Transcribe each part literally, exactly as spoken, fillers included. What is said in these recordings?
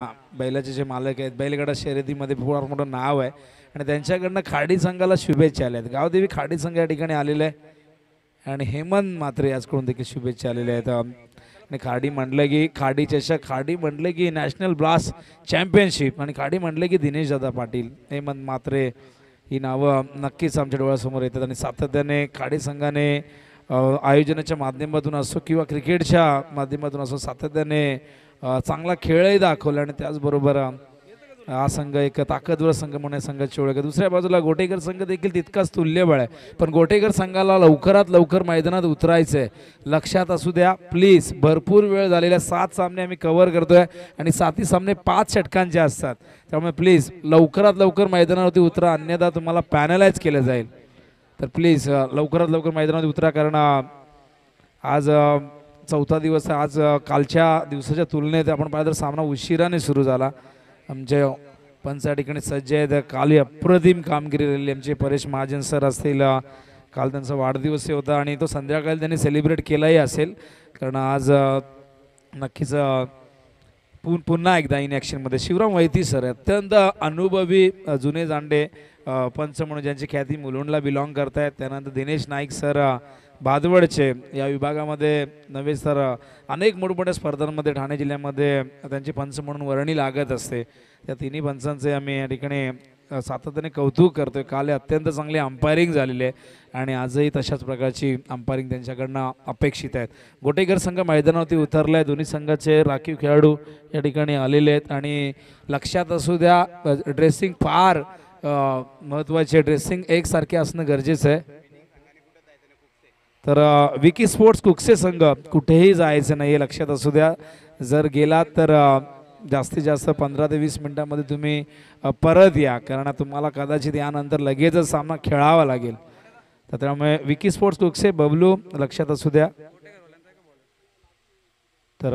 बैलाचे जे मालक आहेत, बैलगाडा शर्यतीमध्ये फार मोठं नाव आहे आणि त्यांच्याकडनं खाडी संघाला शुभेच्छा आल्या आहेत. गावदेवी खाडी संघ या ठिकाणी आलेला आहे आणि हेमंत मात्रे याचकडून देखील शुभेच्छा आलेल्या आहेत. आणि खाडी म्हटलं की खाडी चषक, खाडी म्हटलं की नॅशनल ब्लास्ट चॅम्पियनशिप आणि खाडी म्हटलं की दिनेश दादा पाटील, हेमंत मात्रे ही नावं नक्कीच आमच्या डोळ्यासमोर येतात. आणि सातत्याने खाडी संघाने आयोजनाच्या माध्यमातून असो किंवा क्रिकेटच्या माध्यमातून असो सातत्याने चांगला खेळही दाखवला आणि त्याचबरोबर हा संघ एक ताकदवर संघ म्हणून संघाची ओळख आहे. दुसऱ्या बाजूला गोटेकर संघ देखील तितकाच तुल्यबळ आहे, पण गोटेकर संघाला लवकरात लवकर मैदानात उतरायचं आहे. लक्षात असू द्या प्लीज, भरपूर वेळ झालेल्या सात सामने आम्ही कव्हर करतोय आणि सातही सामने पाच षटकांचे असतात, त्यामुळे प्लीज लवकरात लवकर मैदानावरती उतरा, अन्यथा तुम्हाला पॅनलाइज केलं जाईल. तर प्लीज लवकरात लवकर मैदानात उतरा, कारण आज चौथा दिवस आज कालच्या दिवसाच्या तुलनेत आपण पाहिलं तर सामना उशिराने सुरू झाला. आमचे पंच या ठिकाणी सज्ज आहेत. काल अप्रतिम कामगिरी राहिली आमचे परेश महाजन सर असतील, काल त्यांचा वाढदिवस होता आणि तो संध्याकाळी त्यांनी सेलिब्रेट केलाही असेल, कारण आज नक्कीच पुन पुन्हा एकदा इन ॲक्शनमध्ये शिवराम वैती सर अत्यंत अनुभवी जुने जांडे पंच म्हणून ज्यांची ख्याती मुलुंडला बिलॉंग करत आहेत. त्यानंतर दिनेश नाईक सर बादवडचे या विभागामध्ये नव्हे तर अनेक मोठमोठ्या स्पर्धांमध्ये ठाणे जिल्ह्यामध्ये त्यांची पंच म्हणून वर्णी लागत असते. त्या तिन्ही पंचांचे आम्ही या ठिकाणी सातत्याने कौतुक करतोय. काल अत्यंत चांगली अंपायरिंग झालेली आहे आणि आजही तशाच प्रकारची अंपायरिंग त्यांच्याकडनं अपेक्षित आहेत. गोटेकर संघ मैदानावरती उतरला आहे. दोन्ही संघाचे राखीव खेळाडू या ठिकाणी आलेले आहेत आणि लक्षात असू द्या ड्रेसिंग फार महत्त्वाचे, ड्रेसिंग एकसारखे असणं गरजेचं आहे. तर विकी स्पोर्ट्स कुकसे संघ कुठेही जायचं नाही हे लक्षात असू द्या. जर गेलात तर जास्तीत जास्त पंधरा ते वीस मिनिटांमध्ये तुम्ही परत या, कारण तुम्हाला कदाचित यानंतर लगेचच सामना खेळावा लागेल. तर त्यामुळे विकी स्पोर्ट्स कुकसे बबलू लक्षात असू द्या. तर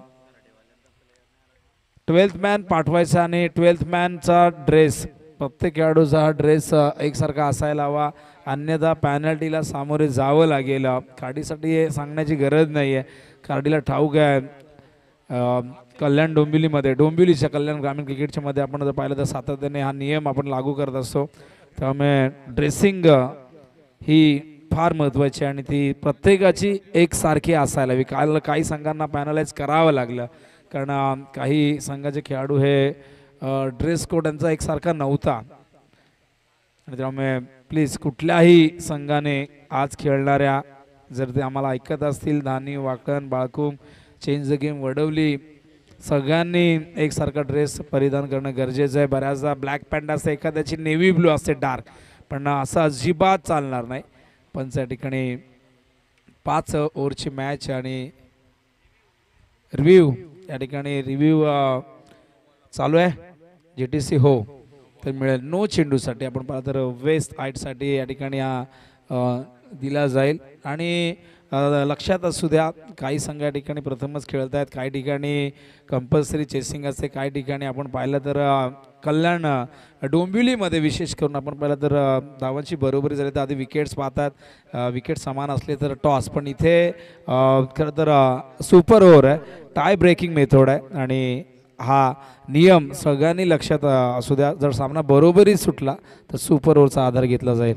ट्वेल्थ मॅन पाठवायचा आणि ट्वेल्थ मॅनचा ड्रेस, प्रत्येक खेळाडूचा हा ड्रेस एकसारखा असायला हवा, अन्यथा पॅनल्टीला सामोरे जावं लागेल. खाडीसाठी हे सांगण्याची गरज नाही आहे, खाडीला ठाऊक आहे. कल्याण डोंबिवलीमध्ये डोंबिवलीच्या कल्याण ग्रामीण क्रिकेटच्या मध्ये आपण जर पाहिलं तर सातत्याने हा नियम आपण लागू करत असतो. त्यामुळे ड्रेसिंग ही फार महत्त्वाची आणि ती प्रत्येकाची एकसारखी असायला हवी. काल काही संघांना पॅनलाइज करावं लागलं, कारण काही संघाचे खेळाडू हे ड्रेस कोड यांचा एकसारखा नव्हता आणि त्यामुळे प्लीज कुठल्याही संघाने आज खेळणाऱ्या, जर ते आम्हाला ऐकत असतील, Dhani, Wakan, Balkum, change the game, Vadavali, सगळ्यांनी एकसारखा ड्रेस परिधान करणं गरजेचं आहे. बऱ्याचदा ब्लॅक पॅन्ट असते, एखाद्याची नेव्ही ब्लू असते डार्क, पण असं अजिबात चालणार नाही. पण त्या ठिकाणी पाच ओव्हरची मॅच आणि रिव्ह्यू या ठिकाणी रिव्ह्यू चालू आहे. जी टी सी हो तर मिळेल. नो चेंडूसाठी आपण पाहिलं तर वेस्ट हाईटसाठी या ठिकाणी हा दिला जाईल. आणि लक्षात असू द्या काही संघ या ठिकाणी प्रथमच खेळत आहेत, काही ठिकाणी कंपल्सरी चेसिंग असते, काही ठिकाणी आपण पाहिलं तर कल्याण डोंबिवलीमध्ये विशेष करून आपण पाहिलं तर धावांची बरोबरी झाली तर आधी विकेट्स पाहतात, विकेट समान असले तर टॉस, पण इथे खरं तर सुपर ओव्हर आहे, टाय ब्रेकिंग मेथड आहे आणि हा नियम सगळ्यांनी लक्षात असू द्या. जर सामना बरोबरी सुटला तर सुपर ओव्हरचा आधार घेतला जाईल.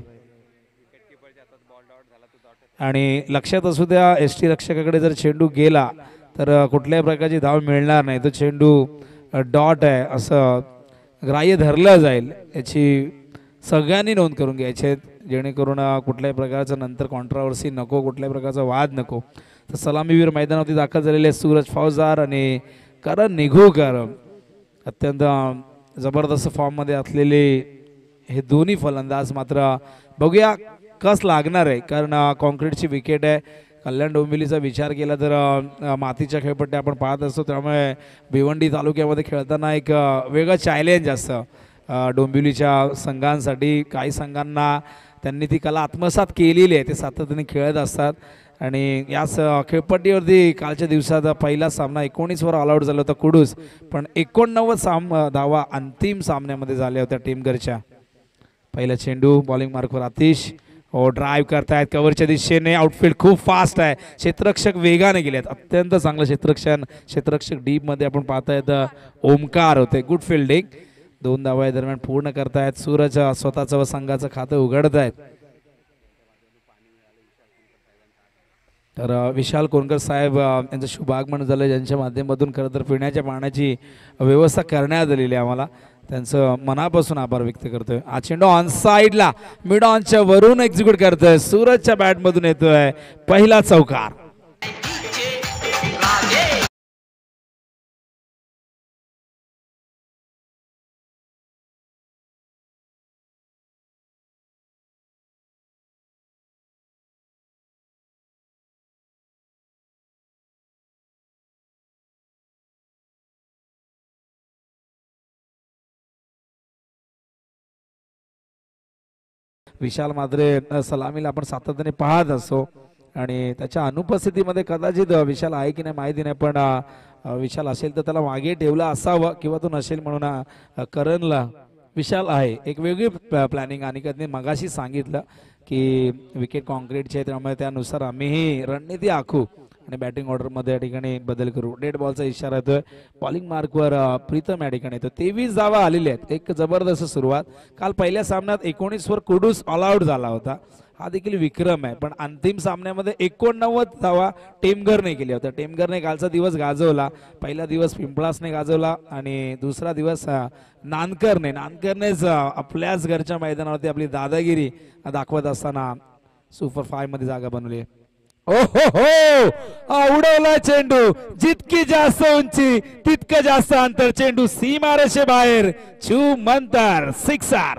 आणि लक्षात असू द्या एस टी रक्षकाकडे जर चेंडू गेला तर कुठल्याही प्रकारची धाव मिळणार नाही, तो चेंडू डॉट आहे असं ग्राह्य धरलं जाईल. याची सगळ्यांनी नोंद करून घ्यायची, जेणेकरून कुठल्याही प्रकारचं नंतर कॉन्ट्रावर्सी नको, कुठल्याही प्रकारचा वाद नको. तर सलामीवीर मैदानावरती दाखल झालेले सूरज फौजदार आणि करण निघूकर अत्यंत जबरदस्त फॉर्ममध्ये असलेले हे दोन्ही फलंदाज. मात्र बघूया कस लागणार आहे, कारण कॉन्क्रीटची विकेट आहे. कल्याण डोंबिवलीचा विचार केला तर मातीच्या खेळपट्ट्या आपण पाहत असतो, त्यामुळे भिवंडी तालुक्यामध्ये खेळताना एक वेगळं चॅलेंज असतं डोंबिवलीच्या संघांसाठी. काही संघांना त्यांनी ती कला आत्मसात केलेली आहे, ते सातत्याने खेळत असतात. आणि याच खेळपट्टीवरती कालच्या दिवसात पहिला सामना एकोणीसवर ऑल आऊट झाला होता कुडूस, पण एकोणनव्वद साम धावा अंतिम सामन्यामध्ये झाल्या होत्या टीमगरच्या. पहिला चेंडू बॉलिंग मार्कवर आतिश, हो ड्राईव्ह करतायत कव्हरच्या दिशेने. आउटफील्ड खूप फास्ट आहे. क्षेत्ररक्षक वेगाने गेलेत. अत्यंत चांगलं क्षेत्ररक्षण क्षेत्ररक्षक डीप मध्ये आपण पाहतायत ओमकार होते. Good fielding. दोन धावा दरम्यान पूर्ण करतायत. सूरज स्वतःचं व संघाचं खातं उघडतायत. तर विशाल कोणकर साहेब यांचं शुभ आगमन झालं, ज्यांच्या माध्यमातून खरं तर पिण्याच्या पाण्याची व्यवस्था करण्यात आलेली आहे. आम्हाला त्यांचं मनापासून आभार व्यक्त करतोय. हा चेंडू ऑन साईडला मिड ऑनच्या वरून एक्झिक्यूट करतोय. सूरजच्या बॅटमधून येतोय पहिला चौकार. विशाल मात्रे सलामीला आपण सातत्याने पाहत असतो आणि त्याच्या अनुपस्थितीमध्ये कदाचित विशाल आहे की नाही माहिती नाही, पण विशाल असेल तर त्याला मागे ठेवला असावं किंवा तो नसेल म्हणून करणला विशाल आहे. एक वेगळी प्लॅनिंग अनिकेतने मगाशी सांगितलं की विकेट कॉन्क्रीटचे आहे, त्यामुळे त्यानुसार आम्हीही रणनीती आखू आणि बॅटिंग ऑर्डरमध्ये या ठिकाणी बदल करू. डेड बॉलचा इशारा येतोय. बॉलिंग मार्कवर प्रीतम या ठिकाणी येतो. तेवीस धावा आलेल्या आहेत. एक जबरदस्त सुरुवात. काल पहिल्या सामन्यात एकोणीस वर कुडूस ऑल आउट झाला होता, हा देखील विक्रम आहे. पण अंतिम सामन्यामध्ये एकोणनव्वद धावा टेमघरने केल्या होत्या. टेमघरने कालचा दिवस गाजवला. पहिला दिवस पिंपळासने गाजवला आणि दुसरा दिवस नानकरने नानकरनेच आपल्याच घरच्या मैदानावरती आपली दादागिरी दाखवत असताना सुपर फाय मध्ये जागा बनवली. ओ हो हो उडवला चेंडू. जितकी जास्त उंची तितकं जास्त अंतर. चेंडू सीमारेषे बाहेर. छू मंतर सिक्सर.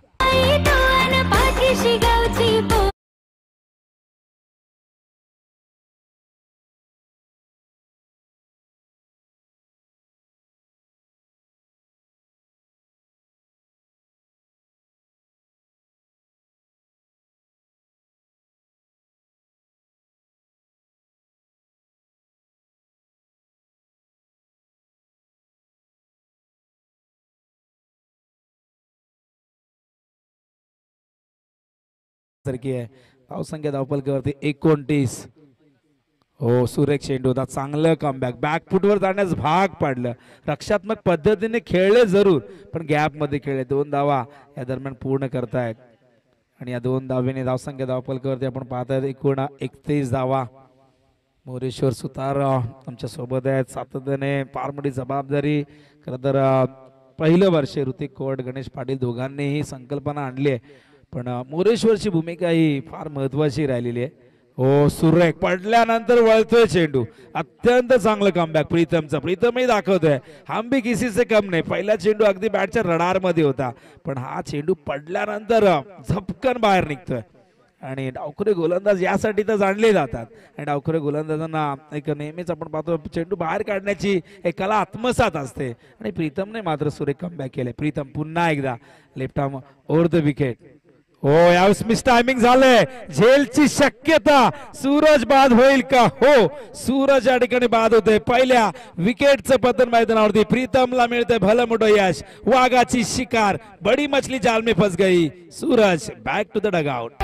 सारखी आहे. धावसंख्या धावपलकावरती एकोणतीस. हो सुरेख चेंडू होता. चांगलं कमबॅक. बॅक फुटवर जाण्यास भाग पाडलं. रक्षात्मक पद्धतीने खेळले जरूर, पण गॅप मध्ये खेळले. दोन धावा या दरम्यान पूर्ण करतायत आणि या दोन धावेने धावसंख्या धावपलकावरती आपण पाहतायत एकूण एकतीस धावा. मोरेश्वर सुतार आमच्या सोबत आहेत सातत्याने. फार मोठी जबाबदारी. खरं तर पहिलं वर्ष ऋतिक कोट गणेश पाटील दोघांनीही संकल्पना आणली आहे, पण मोरेश्वरची भूमिका ही फार महत्वाची राहिलेली आहे. हो सुरेख पडल्यानंतर वळतोय चेंडू. अत्यंत चांगलं कमबॅक प्रीतमचं. प्रीतमही दाखवतोय हम भी किसी से कम नाही. पहिला चेंडू अगदी बॅटच्या रडार मध्ये होता, पण हा चेंडू पडल्यानंतर झपकन बाहेर निघतोय. आणि डावखुरे गोलंदाज यासाठी तर जाणले जातात आणि डावखुरे गोलंदाजांना एक नेहमीच आपण पाहतो चेंडू बाहेर काढण्याची एक कला आत्मसात असते आणि प्रीतमने मात्र सुरेख कमबॅक केले. प्रीतम पुन्हा एकदा left arm over the wicket. हो यावेळेस मिस टायमिंग झालंय. झेलची शक्यता. सूरज बाद होईल का? हो सूरज या ठिकाणी बाद होते. पहिल्या विकेटचं पतन मैदानावरती. प्रीतमला मिळते भलं मोठं यश. वाघाची शिकार. बडी मछली जाल में फंस गई. Suraj back to the dugout.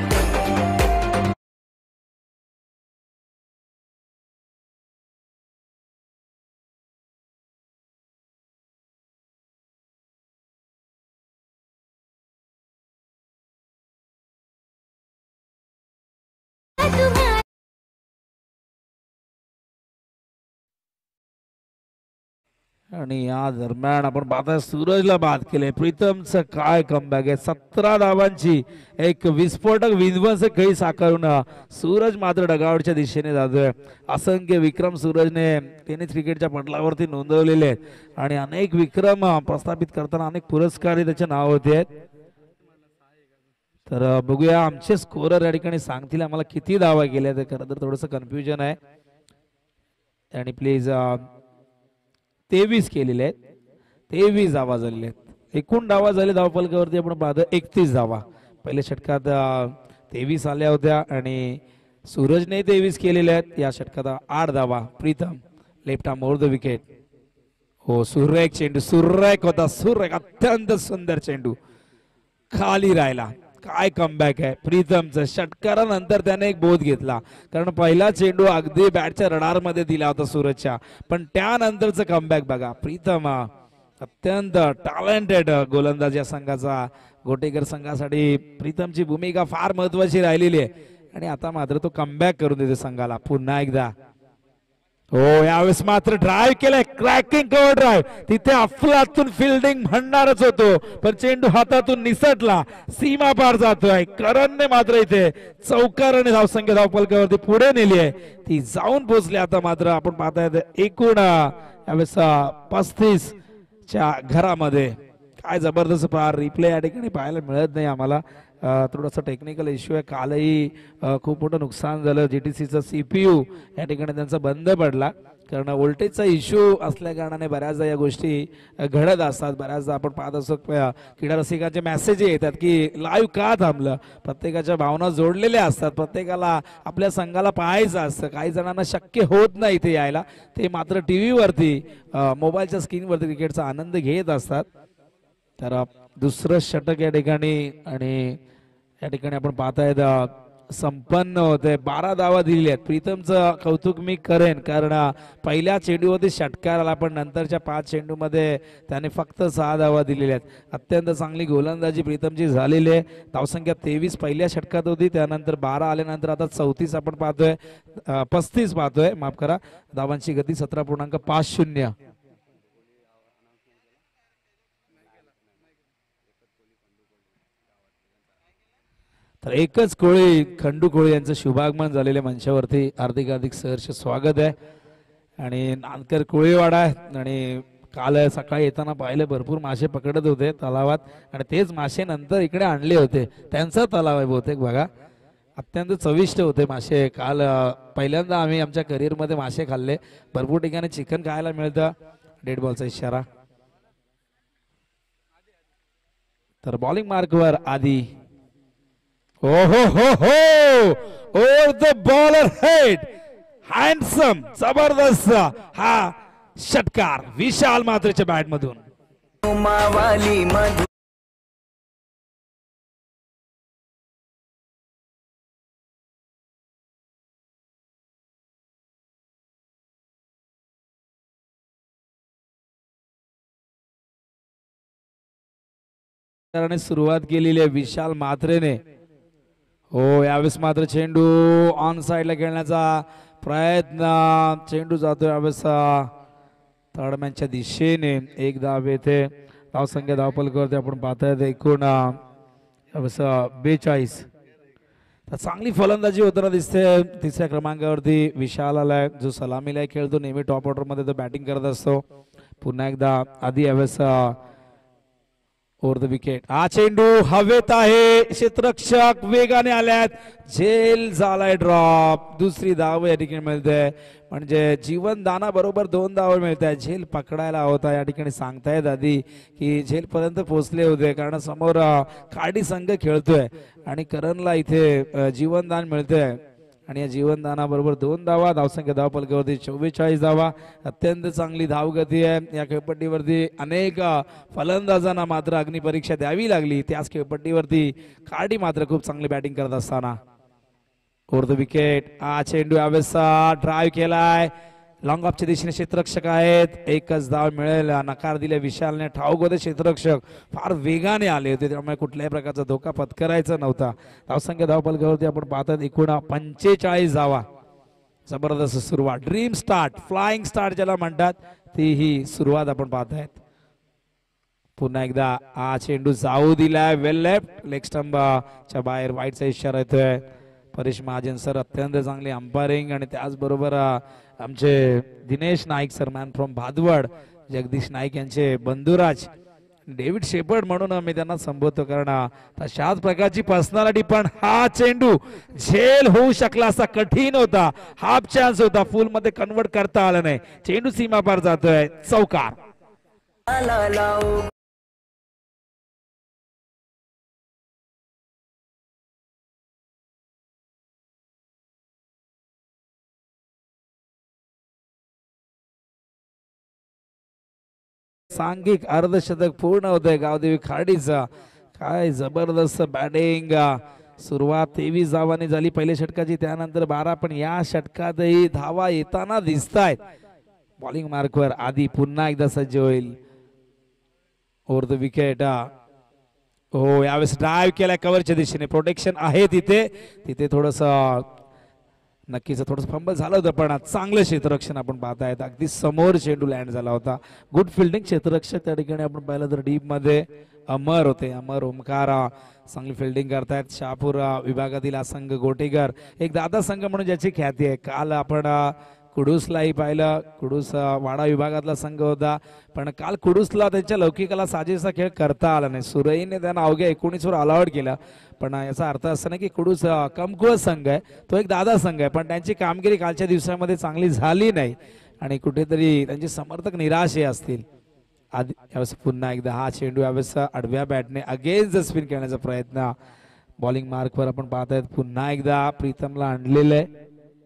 आणि या दरम्यान आपण पाहता सूरजला बाद केले. प्रीतमचं काय कमबॅक आहे. सतरा धावांची एक विस्फोटक विध्वंसक खेळी साकारून सूरज मात्र डगावरच्या दिशेने जातोय. असंख्य विक्रम सूरजने टेनिस क्रिकेटच्या पटलावरती नोंदवलेले आहेत आणि अनेक विक्रम प्रस्थापित करताना अनेक पुरस्कार त्याचे नाव होते. तर बघूया आमचे स्कोरर या ठिकाणी सांगतील आम्हाला किती धावा केल्या. तर खरं तर थोडंसं कन्फ्युजन आहे आणि प्लीज तेवीस केलेले आहेत. तेवीस धावा झालेले आहेत. एकूण धावा झाले धावफलकावरती आपण पाहतो एकतीस धावा. पहिल्या षटकात तेवीस आल्या होत्या आणि सूरजने तेवीस केलेल्या आहेत. या षटकात आठ धावा. Pritam left arm over the wicket. हो सुरेख चेंडू. सुरेख होता. सुरेख अत्यंत सुंदर चेंडू. खाली राहिला. काय कमबॅक आहे प्रीतमचं. षटकारानंतर त्याने एक बोध घेतला, कारण पहिला चेंडू अगदी बॅटच्या रडारमध्ये दिला होता सूरजच्या, पण त्यानंतरचं कमबॅक बघा. प्रीतम अत्यंत टॅलेंटेड गोलंदाज या संघाचा, गोटेकर संघासाठी प्रीतमची भूमिका फार महत्वाची राहिलेली आहे आणि आता मात्र तो कमबॅक करून देतो संघाला पुन्हा एकदा. हो, यावेळेस मात्र ड्राईव्ह केलाय, क्रॅकिंग कव्हर ड्राईव्ह. तिथे अफलातून फिल्डिंग म्हणणारच होतो, पण चेंडू हातातून निसटला, सीमा पार जातोय. करणने मात्र इथे चौकाराने धावसंख्या धावफलकावरती पुढे नेली आहे, ती जाऊन पोहोचली. आता मात्र आपण पाहताय एकूण यावेळेस पस्तीस च्या घरामध्ये. काय जबरदस्त पार रिप्ले या ठिकाणी पाहायला मिळत नाही आम्हाला. थोडासा टेक्निकल इश्यू आहे. कालही खूप मोठं नुकसान झालं. जीटीसीचा सीपीयू या ठिकाणी त्यांचा बंद पडला, कारण व्होल्टेजचा इश्यू असल्या कारणाने बऱ्याचदा या गोष्टी घडत असतात. बऱ्याचदा आपण पाहत असतो क्रीडा रसिकांचे मेसेज येतात की लाईव्ह का थांबलं. प्रत्येकाच्या भावना जोडलेल्या असतात, प्रत्येकाला आपल्या संघाला पाहायचं असतं. काही जणांना शक्य होत नाही इथे यायला, ते मात्र टी व्हीवरती मोबाईलच्या स्क्रीनवरती क्रिकेटचा आनंद घेत असतात. तर दुसरं षटक या ठिकाणी आणि या ठिकाणी आपण पाहतायत संपन्न होते. बारा धावा दिलेल्या आहेत. प्रीतमचं कौतुक मी करेन, कारण पहिल्या चेंडूवरती षटकार आला, पण नंतरच्या पाच चेंडूमध्ये त्याने फक्त सहा धावा दिलेल्या आहेत. अत्यंत चांगली गोलंदाजी प्रीतमची झालेली आहे. धावसंख्या तेवीस पहिल्या षटकात होती, त्यानंतर बारा आल्यानंतर आता चौतीस आपण पाहतोय, पस्तीस पाहतोय माफ करा. धावांची गती सतरा पूर्णांक पाच शून्य. तर एकच कोळी खंडू कोळी यांचं शुभागमन झालेल्या मंचावरती हार्दिक हार्दिक सहर्ष स्वागत आहे. आणि नानकर कोळीवाडा आहे आणि काल सकाळी येताना पाहिले भरपूर मासे पकडत होते तलावात, आणि तेच मासे नंतर इकडे आणले होते. त्यांचा तलाव आहे बहुतेक बघा. अत्यंत चविष्ट होते मासे. काल पहिल्यांदा आम्ही आमच्या करिअरमध्ये मासे खाल्ले. भरपूर ठिकाणी चिकन खायला मिळतं. डेड बॉलचा इशारा. तर बॉलिंग मार्कवर आधी. Oh ho ho ho! Over the bowler head, handsome, जबरदस्त हा षटकार विशाल मात्रेच्या बॅट मधून. सुरुवात केलेली आहे विशाल मात्रेने. हो, यावेळेस मात्र चेंडू ऑन साइडला खेळण्याचा प्रयत्न. चेंडू जातो यावेळेस तळमॅनच्या दिशेने. एक धाव येथे. धावसंख्या धावफलकावरती आपण पाहतायत एकूण यावेळेस बेचाळीस. तर चांगली फलंदाजी होताना दिसते. तिसऱ्या क्रमांकावरती विशाल आलाय, जो सलामीला खेळतो. नेहमी टॉप ऑर्डर मध्ये तो बॅटिंग करत असतो. पुन्हा एकदा आधी यावेळेस ओव्हर द विकेट. हा चेंडू हवेत आहे. क्षेत्ररक्षक वेगाने आल्यात. झेल झालाय ड्रॉप. दुसरी धाव या ठिकाणी मिळते, म्हणजे जीवनदाना बरोबर दोन धाव मिळत आहे. झेल पकडायला होता या ठिकाणी सांगतायत आधी की झेल पर्यंत पोहोचले होते, कारण समोर खाडी संघ खेळतोय आणि करणला इथे जीवनदान मिळतंय. आणि या जीवनदाना बरोबर दोन धावा. धावसंख्या धावफलकावरती चव्वेचाळीस धावा. अत्यंत चांगली धावगती आहे या खेळपट्टीवरती. अनेक फलंदाजांना मात्र अग्निपरीक्षा द्यावी लागली त्याच खेळपट्टीवरती. खाडी मात्र खूप चांगली बॅटिंग करत असताना. Over the wicket. हा चेंडू यावेळेस ड्राईव्ह केलाय. लॉंग ऑफच्या दिशेने क्षेत्ररक्षक आहेत. एकच धाव मिळेल नकार दिले विशालने. ठाऊक होते क्षेत्ररक्षक फार वेगाने आले होते, त्यामुळे कुठल्याही प्रकारचा धोका पत्करायचा नव्हता. धावसंख्या धावफलकावरती आपण पाहतात एकूण पंचेचाळीस धावा. जबरदस्त सुरुवात. ड्रीम स्टार्ट, फ्लाइंग स्टार्ट ज्याला म्हणतात, ती ही सुरुवात आपण पाहतायत. पुन्हा एकदा हा चेंडू जाऊ दिलाय वेल लेफ्ट. लेग स्टंपच्या बाहेर वाईटचा इशारा येतोय. परेश महाजन सर अत्यंत चांगली अंपायरिंग, आणि त्याचबरोबर आमचे Dinesh Naik sir man from Bhadwad, Jagdish Naik यांचे बंधुराज, डेव्हिड शेपर्ड म्हणून मी त्यांना संबोधतो, कारण तशाच प्रकारची पर्सनॅलिटी. पण हा चेंडू झेल होऊ शकला असा कठीण होता. हाफ चान्स होता, फुल मध्ये कन्वर्ट करता आला नाही. चेंडू सीमा पार जातोय. चौकार. सांघिक अर्धशतक पूर्ण होतंय गावदेवी खाडीचा. काय जबरदस्त बॅटिंग. सुरुवात तेवीस धावांनी झाली पहिल्या षटकाची, त्यानंतर बारा, पण या षटकातही धावा येताना दिसत आहेत. बॉलिंग मार्कवर आधी पुन्हा एकदा सज्ज होईल. Over the wicket. हो, यावेळेस ड्राईव्ह केलाय कव्हरच्या दिशेने, प्रोटेक्शन आहे तिथे. तिथे थोडस नक्कीच थोडंसं फंबल झालं होतं, पण चांगलं क्षेत्ररक्षण आपण पाहतायत. अगदी समोर चेंडू लँड झाला होता. Good fielding. क्षेत्ररक्षक त्या ठिकाणी आपण पाहिलं तर डीप मध्ये अमर होते. अमर, ओमकार चांगली फिल्डिंग करतायत. शहापूर विभागातील हा संघ गोटेकर एक दादा संघ म्हणून ज्याची ख्याती आहे. काल आपण कुडूसलाही पाहिलं. कुडूस वाडा विभागातला संघ होता, पण काल कुडूसला त्यांच्या लौकिकाला साजेसा खेळ करता आला नाही. सुरईने त्यांना अवघ्या एकोणीस वर ऑल आउट केलं, पण याचा अर्थ असा नाही की कुडूस कमकुवत संघ आहे, तो एक दादा संघ आहे. पण त्यांची कामगिरी कालच्या दिवसामध्ये चांगली झाली नाही आणि कुठेतरी त्यांचे समर्थक निराश असतील. आधी यावेळेस पुन्हा एकदा हा चेंडू यावेळेस आडव्या बॅटने अगेन्स्ट द स्पिन करण्याचा प्रयत्न. बॉलिंग मार्कवर आपण पाहतायत पुन्हा एकदा प्रीतमला आणलेलं आहे.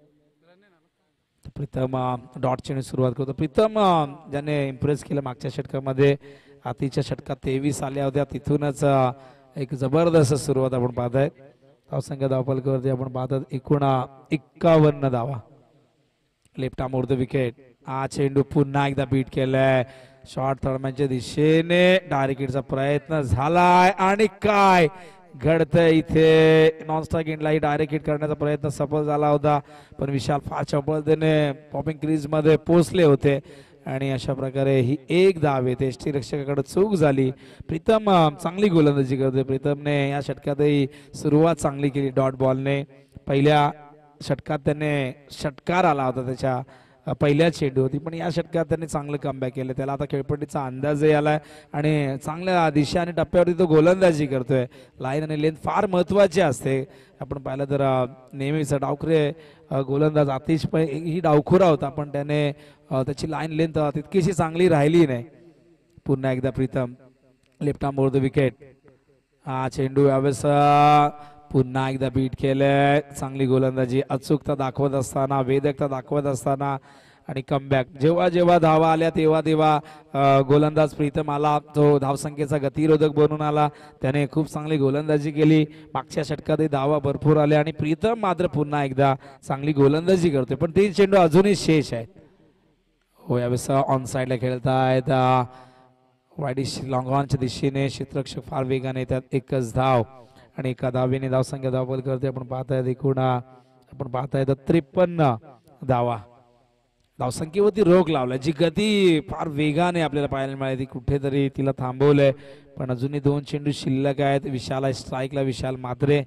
प्रीतम डॉट चेंडू सुरुवात करतो. प्रीतम ज्याने इम्प्रेस केलं मागच्या षटकामध्ये, आतीच्या षटकात तेवीस आल्या होत्या, तिथूनच एक जबरदस्त सुरुवात आपण पाहतायत. धावसंख्या धावफलकावरती आपण पाहतात एकूण एक्कावन्न धावा. Left arm over the wicket. हा चेंडू पुन्हा एकदा बीट केलाय. शॉर्ट थर्डमॅनच्या दिशेने डायरेक्ट हिटचा प्रयत्न झालाय आणि काय घडतंय इथे. नॉन स्ट्राइक एंडलाही डायरेक्ट हिट करण्याचा प्रयत्न सफल झाला होता, पण विशाल फार चपळतेने पॉपिंग क्रीज मध्ये पोहोचले होते आणि अशा प्रकारे ही एक धाव येते. यष्टी रक्षकाकडे चूक झाली. प्रीतम चांगली गोलंदाजी करतोय. प्रीतमने या षटकातही सुरुवात चांगली केली डॉट बॉलने. पहिल्या षटकात त्याने षटकार आला होता त्याच्या पहिल्या चेंडू होती, पण या षटकात त्यांनी चांगलं कमबॅक केलं. त्याला आता खेळपट्टीचा अंदाजही आलाय आणि चांगल्या दिशा आणि टप्प्यावरती तो गोलंदाजी करतोय. लाईन आणि लेंथ फार महत्वाची असते. आपण पाहिलं तर नेहमीच डावखुरे गोलंदाज आतिश ही डावखुरा होता, पण त्याने त्याची लाईन लेंथ तितकीशी चांगली राहिली नाही. पुन्हा एकदा Pritam left arm over the wicket. हा चेंडू यावेळेस पुन्हा एकदा बीट केलंय. चांगली गोलंदाजी, अचूकता दाखवत असताना, वेदकता दाखवत असताना आणि कमबॅक. जेव्हा जेव्हा धावा आल्या तेव्हा तेव्हा गोलंदाज प्रीतम आला, तो धावसंख्येचा गतिरोधक बनून आला. त्याने खूप चांगली गोलंदाजी केली. मागच्या षटकातही धावा भरपूर आल्या आणि प्रीतम मात्र पुन्हा एकदा चांगली गोलंदाजी करतोय, पण तीन चेंडू अजूनही शेष आहेत. हो, यावेळेस ऑन साईडला खेळतायत. वाईडिश लॉंग ऑनच्या दिशेने क्षेत्ररक्षक फार वेगाने येतात. एकच धाव आणि एका धावेने धावसंख्या धावफल करते. आपण पाहतायत एकूण आपण पाहतायत त्रेपन्न धावा. धावसंख्येवरती रोख लावलाय. जी गती फार वेगाने आपल्याला पाहायला मिळाली, कुठेतरी तिला थांबवलंय, पण अजूनही दोन चेंडू शिल्लक आहेत. विशाल स्ट्राईकला, Vishal Matre.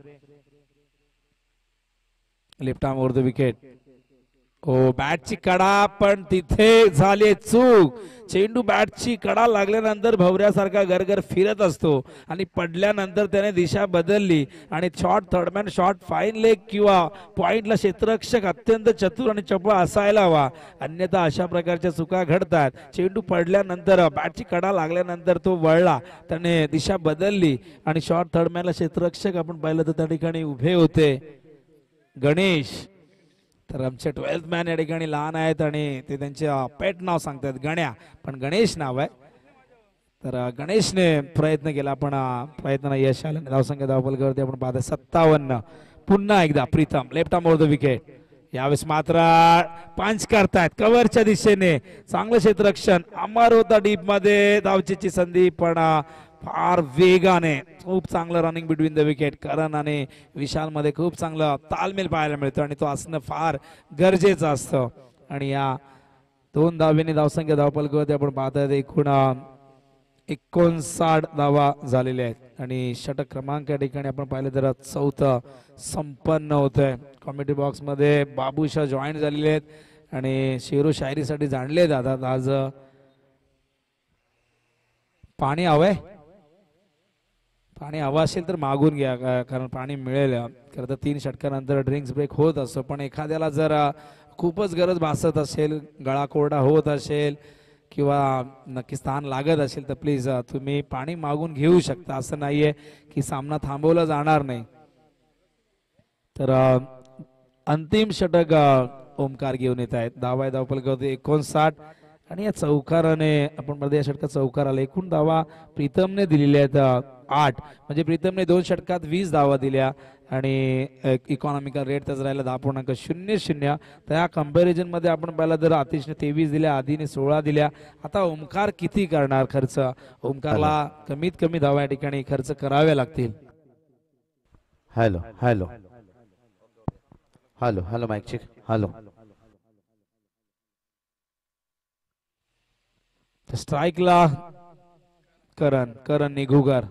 Left arm over the wicket. हो, बॅटची कडा, पण तिथे झाली चूक. चेंडू बॅटची कडा लागल्यानंतर भवऱ्यासारखा गरगर फिरत असतो आणि पडल्यानंतर त्याने दिशा बदलली आणि short third man, short fine leg किंवा पॉइंटला क्षेत्ररक्षक अत्यंत चतुर आणि चपळ असायला हवा, अन्यथा अशा प्रकारच्या चुका घडतात. चेंडू पडल्यानंतर बॅटची कडा लागल्यानंतर तो वळला, त्याने दिशा बदलली आणि शॉर्ट थर्डमॅनला क्षेत्ररक्षक आपण पाहिलं तर त्या ठिकाणी उभे होते. गणेश, तर आमचे ट्वेल्थ मॅन या ठिकाणी लहान आहेत आणि ते त्यांचे पेट नाव सांगतात गण्या, पण गणेश नाव आहे. तर गणेशने प्रयत्न केला, पण प्रयत्न यश आलं. धावसंख्या धावफलकावरती आपण पाहतो सत्तावन्न. पुन्हा एकदा Pritam left arm over the wicket. यावेळेस मात्र पंच करतायत कव्हरच्या दिशेने. चांगलं क्षेत्ररक्षण. अमर होता डीप मध्ये, धावचीची संधी, पण फार वेगाने. खूप चांगलं running between the wicket. Karan आणि विशाल मध्ये खूप चांगलं तालमेल पाहायला मिळतो आणि तो असणं फार गरजेचं असतं. आणि या दोन धावेने धावसंख्या धावफलकावरती आपण पाहतायत एकूण एकोणसाठ धावा झालेल्या आहेत आणि षटक क्रमांक या ठिकाणी आपण पाहिलं तर चौथं संपन्न होतंय. कॉमेडी बॉक्स मध्ये बाबूशा जॉईन झालेले आहेत आणि शेरो शायरीसाठी जाणले जातात. आज पाणी हवंय, पाणी हवं असेल तर मागून घ्या, कारण पाणी मिळेल. खरं तर तीन षटकानंतर ड्रिंक्स ब्रेक होत असतो, पण एखाद्याला जर खूपच गरज भासत असेल, गळा कोरडा होत असेल किंवा नक्की स्थान लागत असेल तर प्लीज तुम्ही पाणी मागून घेऊ शकता. असं नाहीये की सामना थांबवला जाणार नाही. तर अंतिम षटक ओमकार घेऊन येत आहेत. धावा धावफलकावरती एकोणसाठ आणि या चौकाराने आपण मध्ये या षटकात चौकार आला. एकूण धावा प्रीतमने दिलेल्या आहेत आठ म्हणजे प्रीतमने दोन षटकात वीस धावा दिल्या आणि इकॉनॉमिकल रेट त्याचा राहिला दहा पूर्णांक शून्य शून्य. त्या कम्पॅरिझन मध्ये आपण पाहिलं तर आतिशने तेवीस दिल्या, आधीने सोळा दिल्या. आता ओमकार किती करणार खर्च? ओमकारला कमीत कमी धावा या ठिकाणी खर्च करावे लागतील. Hello hello hello hello mike check. Hello स्ट्राईकला करण करण निघुगर.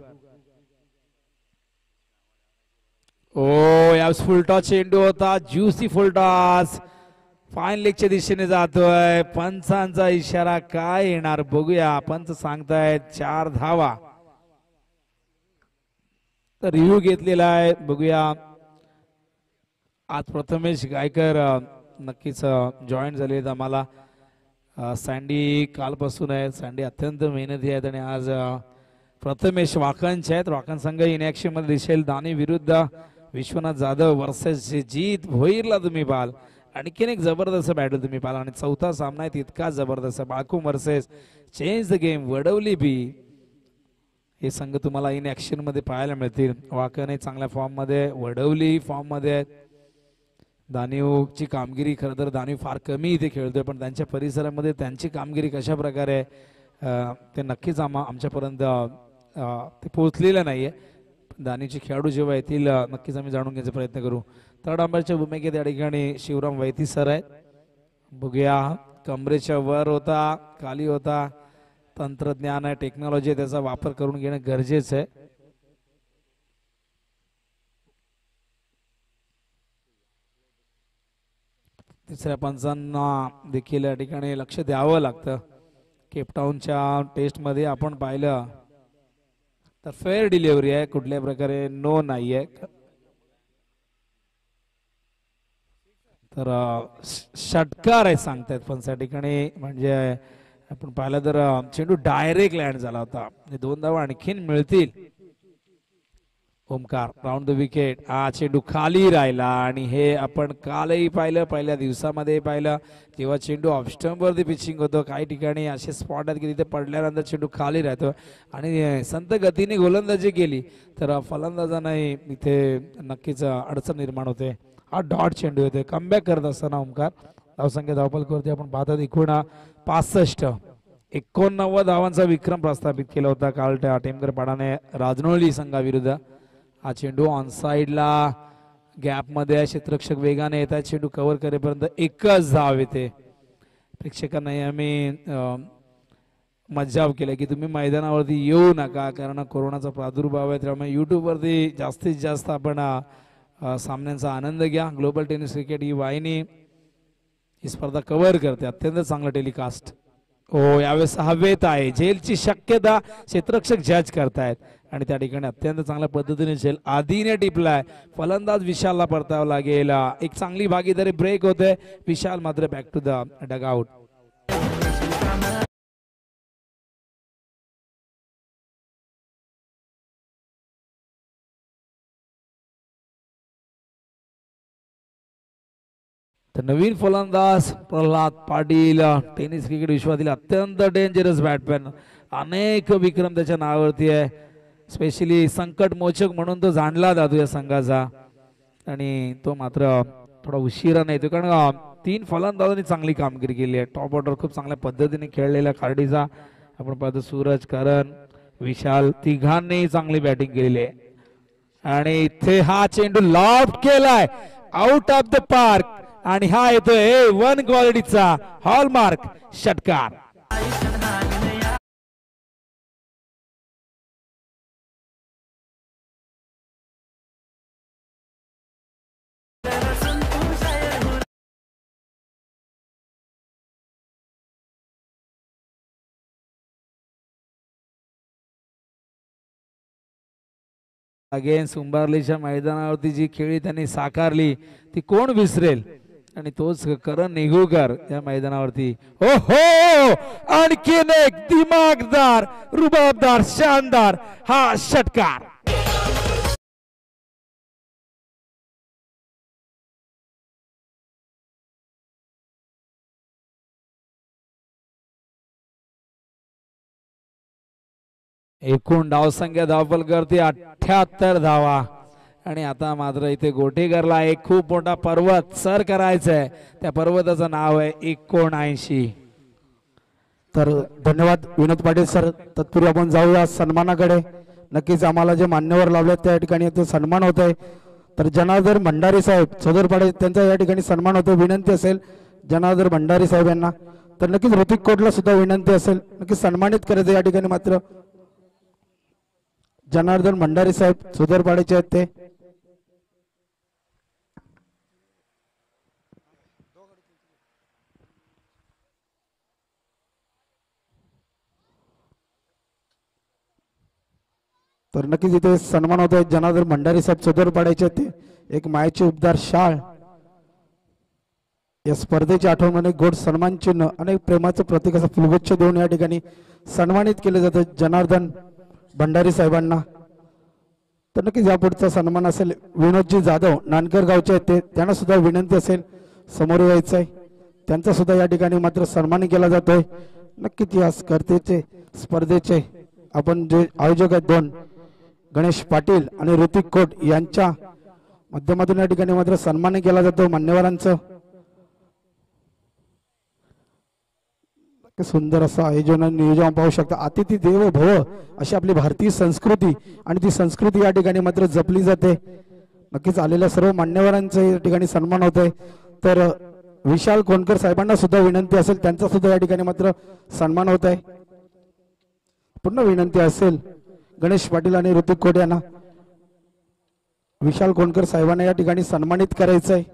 ओ या फुलटॉस चेंडू होता, ज्युसी फुलटॉस फाईन लेगच्या दिशेने जातोय. पंचांचा इशारा काय येणार बघूया. पंच सांगतायत चार धावा. तर रिव्ह्यू घेतलेला आहे बघूया. आज प्रथमेश गायकर नक्कीच जॉईन झाले आहेत आम्हाला. सँडी कालपासून आहे. सँडी अत्यंत मेहनती आहेत आणि आज प्रथमेश वाकणचे आहेत. वाकण संघ इन ऍक्शन मध्ये दिसेल. दानी विरुद्ध विश्वनाथ जाधव वर्सेस जीत भोईरला तुम्ही पाहाल. आणखीन एक जबरदस्त बॅटल तुम्ही पाहाल आणि चौथा सामना आहे तितकाच जबरदस्त. Balkum versus change the game Vadavali B हे संघ तुम्हाला इन ऍक्शन मध्ये पाहायला मिळतील. वाकण चांगल्या फॉर्म मध्ये, वडवली फॉर्म मध्ये आहेत. दानिवची कामगिरी खरं तर दानिव फार कमी इथे खेळतोय, पण त्यांच्या परिसरामध्ये त्यांची कामगिरी कशा प्रकारे ते नक्कीच आम्हा आमच्यापर्यंत ते पोहोचलेलं नाहीये. दानीचे खेळाडू जेव्हा येतील नक्कीच आम्ही जाणून घ्यायचा प्रयत्न करू. थर्ड अंपायरच्या भूमिकेत या ठिकाणी शिवराम वैती सर आहेत. बघूया. कमरेच्या वर होता, खाली होता. तंत्रज्ञान आहे, टेक्नॉलॉजी, त्याचा वापर करून घेणं गरजेचं आहे. तिसऱ्या पंचांना देखील या ठिकाणी लक्ष द्यावं लागतं. केपटाऊनच्या टेस्टमध्ये आपण पाहिलं तर फेअर डिलिव्हरी आहे, कुठल्या प्रकारे नो नाही आहे. तर षटकार आहे सांगतायत पण त्या ठिकाणी. म्हणजे आपण पाहिलं तर चेंडू डायरेक्ट लँड झाला होता. दोन धावा आणखीन मिळतील. Omkar round the wicket. हा चेंडू खाली राहिला आणि हे आपण कालही पाहिलं, पहिल्या दिवसामध्ये पाहिलं जेव्हा चेंडू ऑफ स्टंप वरती पिचिंग होतं. काही ठिकाणी असे स्पॉट आहेत की तिथे पडल्यानंतर चेंडू खाली राहतो आणि संत गतीने गोलंदाजी केली तर फलंदाजांनाही इथे नक्कीच अडचण निर्माण होते. हा डॉट चेंडू होते. कमबॅक करत असताना ओमकार धावसंख्या धावपलवरती आपण पाहतात एकूण पासष्ट एकोणनव्वद धावांचा विक्रम प्रस्थापित केला होता काल टेमकर पाडाने राजनोळी संघाविरुद्ध. हा चेंडू ऑन साइडला गॅप मध्ये क्षेत्ररक्षक वेगाने येतात. चेंडू कव्हर करेपर्यंत एकच धाव येते. प्रेक्षकांनाही आम्ही मज्जाव केला की तुम्ही मैदानावरती येऊ नका कारण कोरोनाचा प्रादुर्भाव आहे. त्यामुळे युट्यूब वरती जास्तीत जास्त आपण सामन्यांचा आनंद घ्या. ग्लोबल टेनिस क्रिकेट ही वाहिनी ही स्पर्धा कव्हर करते. अत्यंत चांगलं टेलिकास्ट. हो यावेळेस हवेत आहे. झेलची शक्यता क्षेत्ररक्षक जज करतायत आणि त्या ठिकाणी अत्यंत चांगल्या पद्धतीने झेल आधीने टिपलाय. फलंदाज विशालला परतावं लागेल. एक चांगली भागीदारी ब्रेक होते. विशाल मात्र बॅक टू द डगआउट. तर नवीन फलंदाज प्रल्हाद पाटील टेनिस क्रिकेट विश्वातील अत्यंत डेंजरस बॅटमॅन. अनेक विक्रम त्याच्या नावावरती आहे. स्पेशली संकट मोचक म्हणून तो जाणला जातो या संघाचा आणि तो मात्र थोडा उशिरा नाही येतो कारण तीन फलंदाजांनी चांगली कामगिरी केली आहे. टॉप ऑर्डर खूप चांगल्या पद्धतीने खेळलेला खार्डीचा आपण पाहतो. सूरज, करण, विशाल तिघांनी चांगली बॅटिंग केलेली आहे आणि इथे हा चेंडू लॉफ्ट केलाय आउट ऑफ द पार्क आणि हा येतोय वन क्वालिटीचा हॉलमार्क षटकार. अगेन्स्ट उंबारलीच्या मैदानावरती जी खेळी त्यांनी साकारली ती कोण विसरेल आणि तोच करण निघुकर या मैदानावरती. हो हो आणखीन एक दिमागदार रुबाबदार शानदार हा षटकार. एकूण धावसंख्या धावफलकावरती अठ्ठ्याहत्तर धावा आणि आता मात्र इथे गोटेकरला एक खूप मोठा पर्वत सर करायचा आहे. त्या पर्वताचं नाव आहे एकोणऐंशी. तर धन्यवाद विनोद पाटील सर. तत्पूर्वी आपण जाऊया सन्मानाकडे. नक्कीच आम्हाला जे मान्यवर लावले त्या ठिकाणी तो सन्मान होत आहे. तर जनार्दन भंडारी साहेब सदरपाडे त्यांचा या ठिकाणी सन्मान होतो. विनंती असेल जनार्दन भंडारी साहेब यांना. तर नक्कीच ऋतिक कोटला सुद्धा विनंती असेल नक्कीच सन्मानित करायचं या ठिकाणी. मात्र जनार्दन भंडारी साहेब सदरपाड्याचे आहेत ते. तर नक्कीच इथे सन्मान होत आहे. जनार्दन भंडारी साहेब सदरपाड्याचे ते. एक मायेचे उपदार शाळ या स्पर्धेची आठवण म्हणून गोड सन्मान चिन्ह आणि प्रेमाचं प्रतीक असं फुलगुच्छ देऊन या ठिकाणी सन्मानित केले जातं जनार्दन भंडारी साहेबांना. तर नक्कीच यापुढचा सन्मान असेल विनोदजी जाधव नानकर गावचे आहेत ते. त्यांना सुद्धा विनंती असेल समोर यायचं आहे. त्यांचा सुद्धा या ठिकाणी मात्र सन्मान केला जातोय. नक्कीच या स्पर्धेचे स्पर्धेचे आपण जे आयोजक आहेत दोन गणेश पाटील आणि ऋतिक कोट यांच्या माध्यमातून या ठिकाणी मात्र सन्मान केला जातो मान्यवरांचं. सुंदर असं आयोजन नियोजन पाहू शकता. अतिथी देवो भव अशी आपली भारतीय संस्कृती आणि ती संस्कृती या ठिकाणी मात्र जपली जाते. नक्कीच आलेल्या सर्व मान्यवरांचं या ठिकाणी सन्मान होत आहे. तर विशाल कोणकर साहेबांना सुद्धा विनंती असेल त्यांचा सुद्धा या ठिकाणी मात्र सन्मान होत आहे. पुन्हा विनंती असेल गणेश पाटील आणि ऋतिक कोट यांना विशाल कोणकर साहेबांना या ठिकाणी सन्मानित करायचं आहे.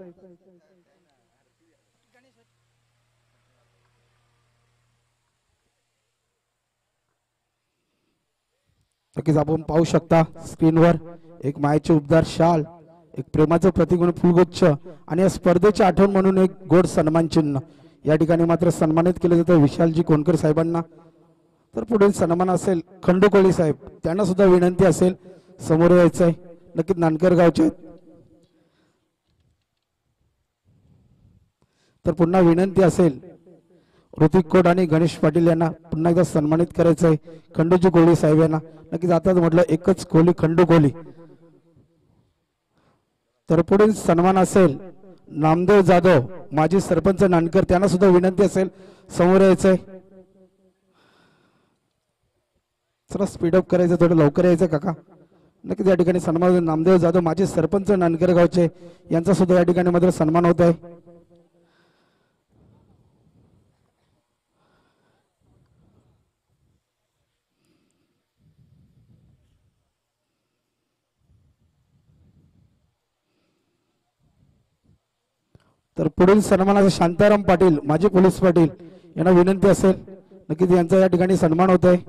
नक्कीच आपण पाहू शकता स्क्रीनवर एक मायेचे उपदार शाल, एक प्रेमाचं प्रतीक म्हणून फुलगुच्छ आणि या स्पर्धेची आठवण म्हणून एक गोड सन्मान चिन्ह या ठिकाणी मात्र सन्मानित केलं जातं विशालजी कोणकर साहेबांना. तर पुढील सन्मान असेल खंडू कोळी साहेब त्यांना सुद्धा विनंती असेल समोर यायचं आहे. नक्कीच नानकर गावचे आहेत. तर पुन्हा विनंती असेल ऋतिक कोट आणि गणेश पाटील यांना पुन्हा एकदा सन्मानित करायचं आहे खंडूजी कोळी साहेब यांना. नक्कीच आता म्हटलं एकच कोहली खंडू कोहली. तर पुढील सन्मान असेल नामदेव जाधव माजी सरपंच नानकर त्यांना सुद्धा विनंती असेल समोर यायचंय. चला स्पीडअप करायचं थोडं लवकर यायचं काका. नक्कीच या ठिकाणी सन्मान नामदेव जाधव माजी सरपंच नानकर गावचे यांचा सुद्धा या ठिकाणी मात्र सन्मान होत आहे. तर पुढील सन्मानाचा शांताराम पाटील माजी पोलीस पाटील यांना विनंती असेल नक्कीच यांचा या ठिकाणी सन्मान होत आहे.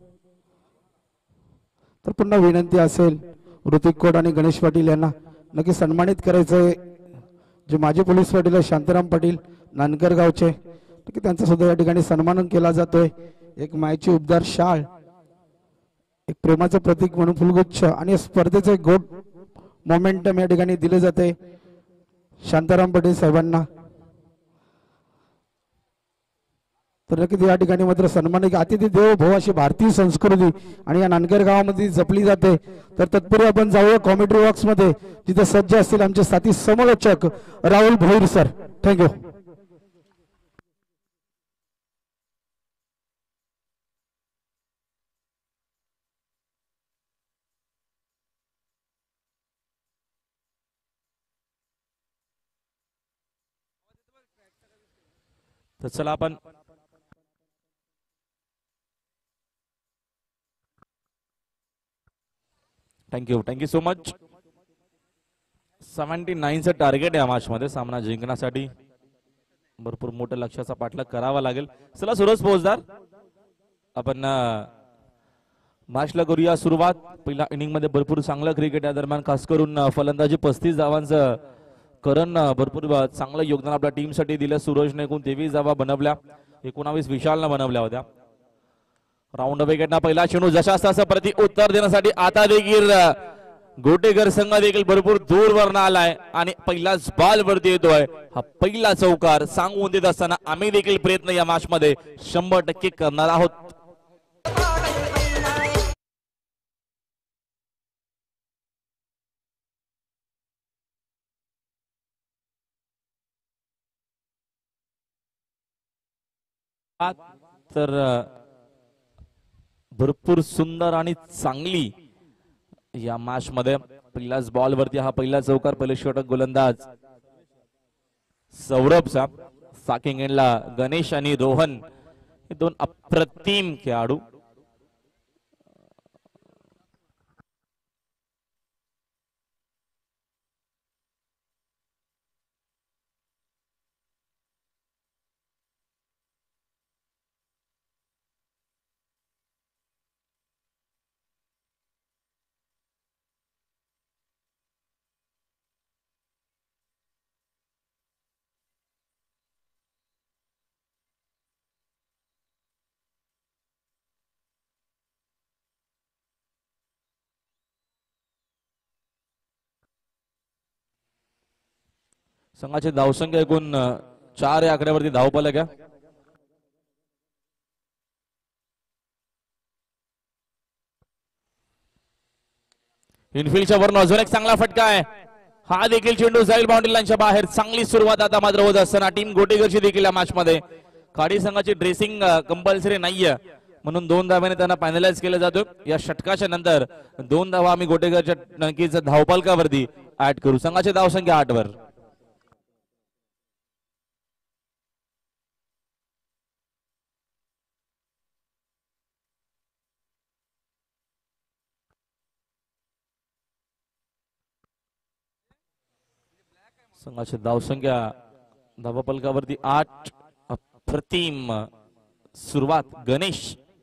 तर पुन्हा विनंती असेल ऋतिक कोट आणि गणेश पाटील यांना नक्की सन्मानित करायचंय. जे माजी पोलीस पाटील आहे शांताराम पाटील नानकर गावचे नक्की त्यांचा सुद्धा या ठिकाणी सन्मान केला जातोय. एक मायची उपदार शाळ, एक प्रेमाचं प्रतीक म्हणून फुलगुच्छ आणि स्पर्धेचे गोड मोमेंटम या ठिकाणी दिले जाते शांताराम पाटील साहेबांना. तर नक्कीच या ठिकाणी मात्र सन्मान अतिथी देवो भव अशी भारतीय संस्कृती आणि या नानकर गावामध्ये जपली जाते. तर तत्पूर्वी आपण जाऊया कॉमेंट्री बॉक्स मध्ये जिथे सज्ज असतील आमचे साथी समालोचक राहुल भोईर सर. थँक्यू. तर चला आपण thank you thank you so much. Seventy नाईनचं टार्गेट आहे या मॅच मध्ये सामना जिंकण्यासाठी. भरपूर मोठं लक्ष्याचा पाठलाग करावा लागेल. चला सुरज फौजदार आपण मॅचला करूया सुरुवात. पहिल्या इनिंग मध्ये भरपूर चांगलं क्रिकेट या दरम्यान खास करून फलंदाजी पस्तीस धावांचं करण भरपूर चांगलं योगदान आपल्या टीम साठी दिलं. सूरजने एकूण तेवीस धावा बनवल्या, एकोणावीस विशालनं बनवल्या होत्या. राऊंड विकेटना पहिला चेंडू जशास तसं प्रति उत्तर देण्यासाठी आता देखील गोटेकर संघ देखील भरपूर दूरवरनं आलाय आणि पहिलाच बॉल वरती येतोय. हा पहिला चौकार सांगून देत असताना आम्ही देखील प्रयत्न या मॅच मध्ये शंभर टक्के करणार आहोत. तर अ, भरपूर सुंदर आणि चांगली या मॅच मध्ये पहिल्याच बॉल वरती हा पहिला चौकार, पहिले षटक गोलंदाज सौरभचा. साकिंग एंडला गणेश आणि रोहन हे दोन अप्रतिम खेळाडू. संघाची धावसंख्या एकूण अ, चार या आकड्यावरती धावफलक आहे. इनफिल्डच्या वरून अजून एक चांगला फटका आहे. हा देखील चेंडू जाईल बाउंड्री लाईनच्या बाहेर. चांगली सुरुवात आता मात्र होत असताना टीम गोटेकरची देखील या मॅच मध्ये. खाडी संघाची ड्रेसिंग कंपल्सरी नाहीये म्हणून दोन धाव्याने त्यांना पॅनलाइज केलं जातं. या षटकाच्या नंतर दोन धावा आम्ही गोटेकरच्या नक्कीच धावफलकावरती ऍड करू. संघाची धावसंख्या आठ वर. संघाची धावसंख्या धावफलकावरती आठ. अप्रतिम सुरुवात गणेश.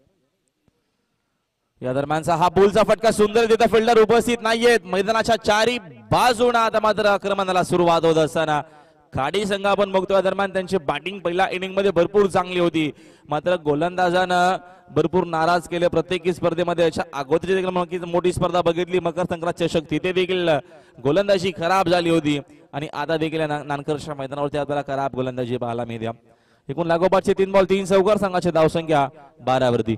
या दरम्यानचा हा बोलचा फटका सुंदर देता फिल्डर उपस्थित नाहीयेत. मैदानाच्या चारी बाजूना आता मात्र आक्रमणाला सुरुवात होत असताना खाडी संघ आपण बघतो. या दरम्यान त्यांची बॅटिंग पहिल्या इनिंग मध्ये भरपूर चांगली होती, मात्र गोलंदाजानं भरपूर नाराज केले. प्रत्येक स्पर्धेमध्ये याच्या अगोदरची देखील मोठी स्पर्धा बघितली मकर संक्रांत चषक, तिथे देखील गोलंदाजी खराब झाली होती आणि आता देखील नानकरच्या मैदानावरती आपल्याला खराब गोलंदाजी पाहायला मिळते. एकूण लागोपाठचे तीन बॉल तीन चौकार. संघाची धावसंख्या बारावरती.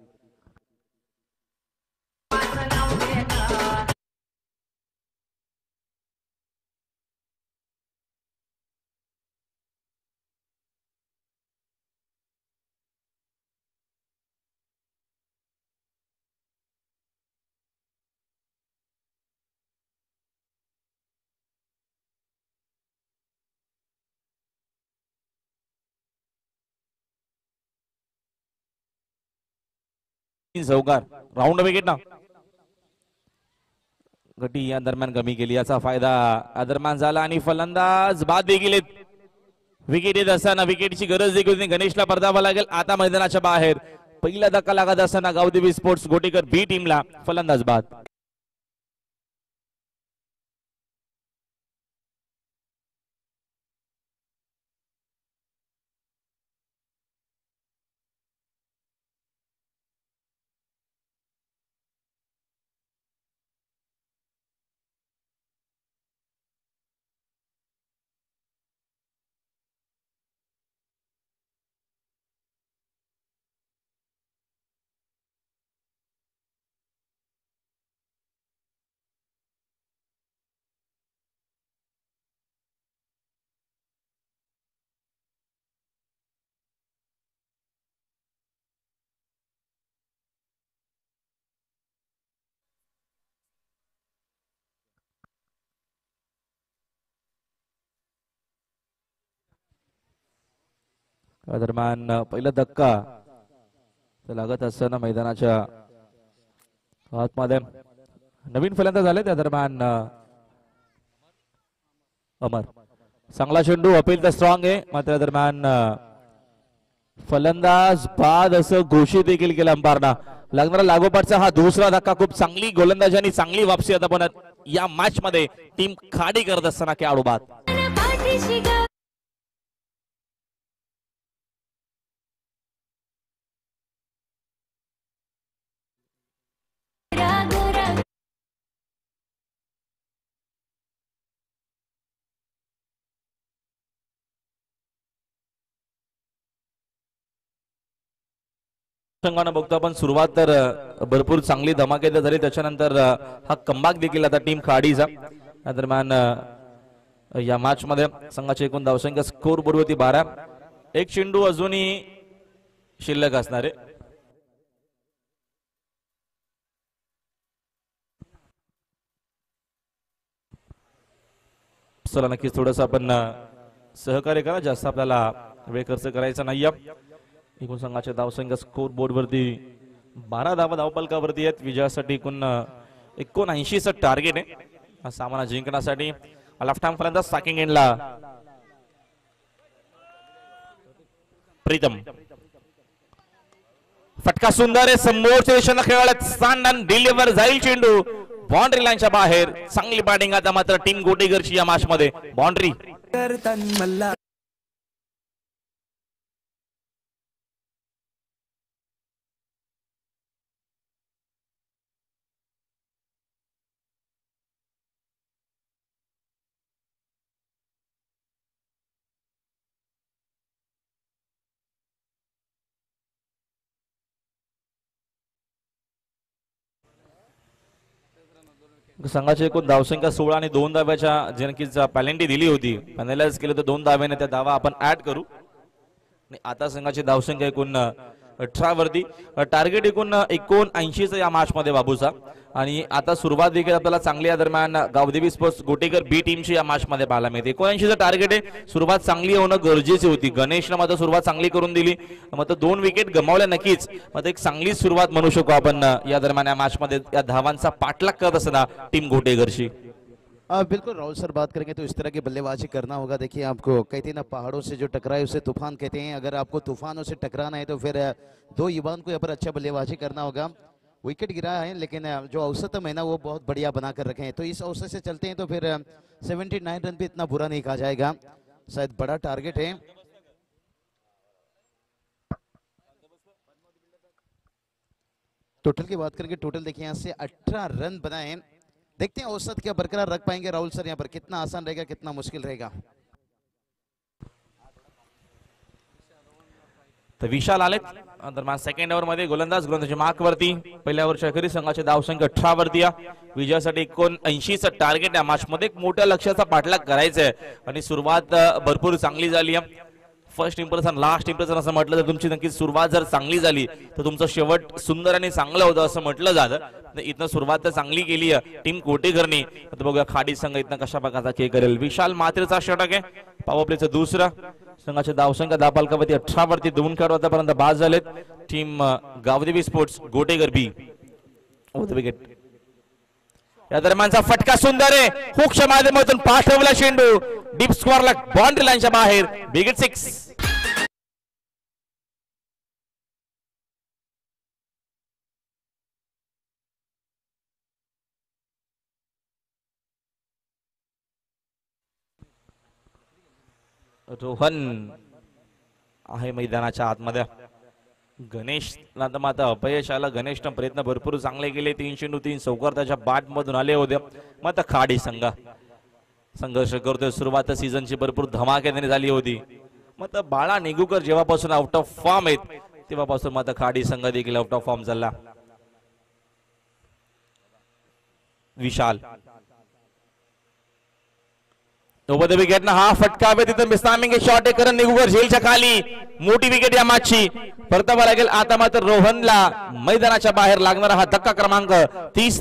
चौकार. राऊंड विकेट ना गटी या दरम्यान कमी केली, याचा फायदा या दरम्यान झाला आणि फलंदाज बाद देखील विकेट येत असताना विकेटची गरज देखील गणेशला परतावा लागेल. आता मैदानाच्या बाहेर पहिला धक्का लागत असताना गावदेवी स्पोर्ट्स गोटेकर बी टीमला फलंदाज बाद. दरम्यान पहिला धक्का लागत असताना मैदानाच्या आतमध्ये नवीन फलंदाज झाले. त्या दरम्यान अमर चांगला चेंडू, अपील तर स्ट्रॉंग आहे, मात्र दरम्यान फलंदाज बाद असं घोषित देखील केलं अंपायरना. लागणारा लागोपाठचा हा दुसरा धक्का. खूप चांगली गोलंदाजी, चांगली वापसी आता पण या मॅच मध्ये टीम खाडी करत असताना खेळाडू बाद. संघानं बघतो आपण सुरुवात तर भरपूर चांगली धमाकेदार झाली, त्याच्यानंतर हा कमबॅक देखील आता टीम खाडीचा. या दरम्यान या मॅच मध्ये संघाची एकूण धावसंख्या स्कोर बोर्ड होती बारा. एक चेंडू अजूनही शिल्लक असणारे. चला नक्कीच थोडस आपण सहकार्य करा, जास्त आपल्याला वेळ खर्च करायचा नाहीये. एकूण संघाच्या धावसंख्या स्कोर बोर्ड वरती बारा धावा धावपलकावरती आहेत. विजयासाठी एकूण एकोणऐंशीच टार्गेट आहे हा सामना जिंकण्यासाठी. लेफ्ट टाइम फलंदाज साकिंग एंडला प्रीतम. फटका सुंदर आहे, समोरच्या दिशेला खेळाला सांडण डिलिव्हर जाईल चेंडू बाउंड्री लाईनच्या बाहेर. चांगली बॅटिंग आता मात्र टीम गोटेगरची या मॅच मध्ये. बाउंड्री संघाची एकूण धावसंख्या सोळा आणि दोन धाव्याच्या जे नक्कीच पॅलेंटी दिली होती, पॅनलाइज केलं तर दोन धाव्याने त्या धावा आपण ऍड करू. आणि आता संघाची धावसंख्या एकूण अठरा वरती. टार्गेट एकूण एकोणऐंशीच या मॅच मध्ये बाबूचा. आणि आता सुरुवात देखील आपल्याला चांगली या दरम्यान गावदेवी स्पोर्ट्स गोटेकर बी टीमची या मॅच मध्ये पाहायला मिळते. एकोणऐंशीचं टार्गेट आहे, सुरुवात चांगली होणं गरजेची होती. गणेशनं मात्र सुरुवात चांगली करून दिली, मात्र दोन विकेट गमावल्या नक्कीच, मात्र एक चांगली सुरुवात म्हणू शकतो आपण या दरम्यान या मॅच मध्ये या धावांचा पाठलाग करत असताना टीम गोटेगरची. आ, बिल्कुल राहुल सर, बात करेंगे तो इस तरह की बल्लेबाजी करना होगा. देखिए आपको कहते हैं ना, पहाड़ों से जो टकराए उसे तूफान कहते हैं. अगर आपको तूफानों से टकराना है तो फिर दो युवाओं को यहाँ पर अच्छा बल्लेबाजी करना होगा. विकेट गिरा है लेकिन जो औसतम है ना वो बहुत बढ़िया बना कर रखे हैं. तो इस औसत से चलते हैं तो फिर सेवेंटी नाइन रन भी इतना बुरा नहीं कहा जाएगा. शायद बड़ा टारगेट है. टोटल की बात करेंगे, टोटल देखिए यहाँ से अठारह रन बनाए हैं. देखते हैं औसत क्या बरकरार रख पाएंगे राहुल सर, यहाँ पर कितना आसान रहेगा कितना मुश्किल रहेगा. तर विशाल आलेत दरम्यान सेकंड ओव्हर मध्ये. गोलंदाज गोलंदाजी मार्क वरती. पहिल्या ओव्हरच्या अखेरीस संघाची धावसंख्या अठरा वरती. विजयासाठी एकोणऐंशीच टार्गेट या मॅच मध्ये. एक मोठ्या लक्ष्याचा पाठलाग करायचा आहे आणि सुरुवात भरपूर चांगली झाली आहे. फर्स्ट इम्प्रेशन लास्ट इम्प्रेशन असं म्हटलं तर तुमची नक्कीच सुरुवात जर चांगली झाली तर तुमचं शेवट सुंदर आणि चांगलं होतं असं म्हटलं जातं. इथनं सुरुवात तर चांगली केली आहे टीम कोटेकरनी. आता बघूया खाडी संघ इथनं कशा प्रकारचा खेळ करेल. विशाल मात्रेचा षटक आहे, पॉवर प्लेचं दुसरं. संघाच्या धावसंख्या धावपलकावरती अठरा वरती. दोन खेळाडू आतापर्यंत बाद झालेत. Team Gavdevi sports Gotegar B wicket. या दरम्यानचा फटका सुंदर आहे, हुकच्या माध्यमातून पाठवला चेंडू डीप स्क्वेअरला बाउंड्री लाईनच्या बाहेर. Wicket six. रोहन आहे मैदानाच्या आतमध्ये. गणेश मात्र अपयश आलं. गणेशनं प्रयत्न भरपूर चांगले केले. तीन चेंडू तीन चौकार त्याच्या बॅट मधून आले होते. मात्र खाडी संघ संघर्ष करतोय. सुरुवात सीझनची भरपूर धमाक्याने झाली होती. मात्र बाळा निगुकर जेव्हापासून आउट ऑफ फॉर्म आहेत तेव्हापासून मात्र खाडी संघ देखील आउट ऑफ फॉर्म झाला. विशाल विकेट ना हा फटका हवे तिथं मिस्तामिंग शॉट आहे. करण निगुकर झेलच्या खाली. मोठी विकेट या मॅचची. परतावा लागेल आता मात्र रोहनला. मैदानाच्या बाहेर लागणारा हा धक्का क्रमांक तीस.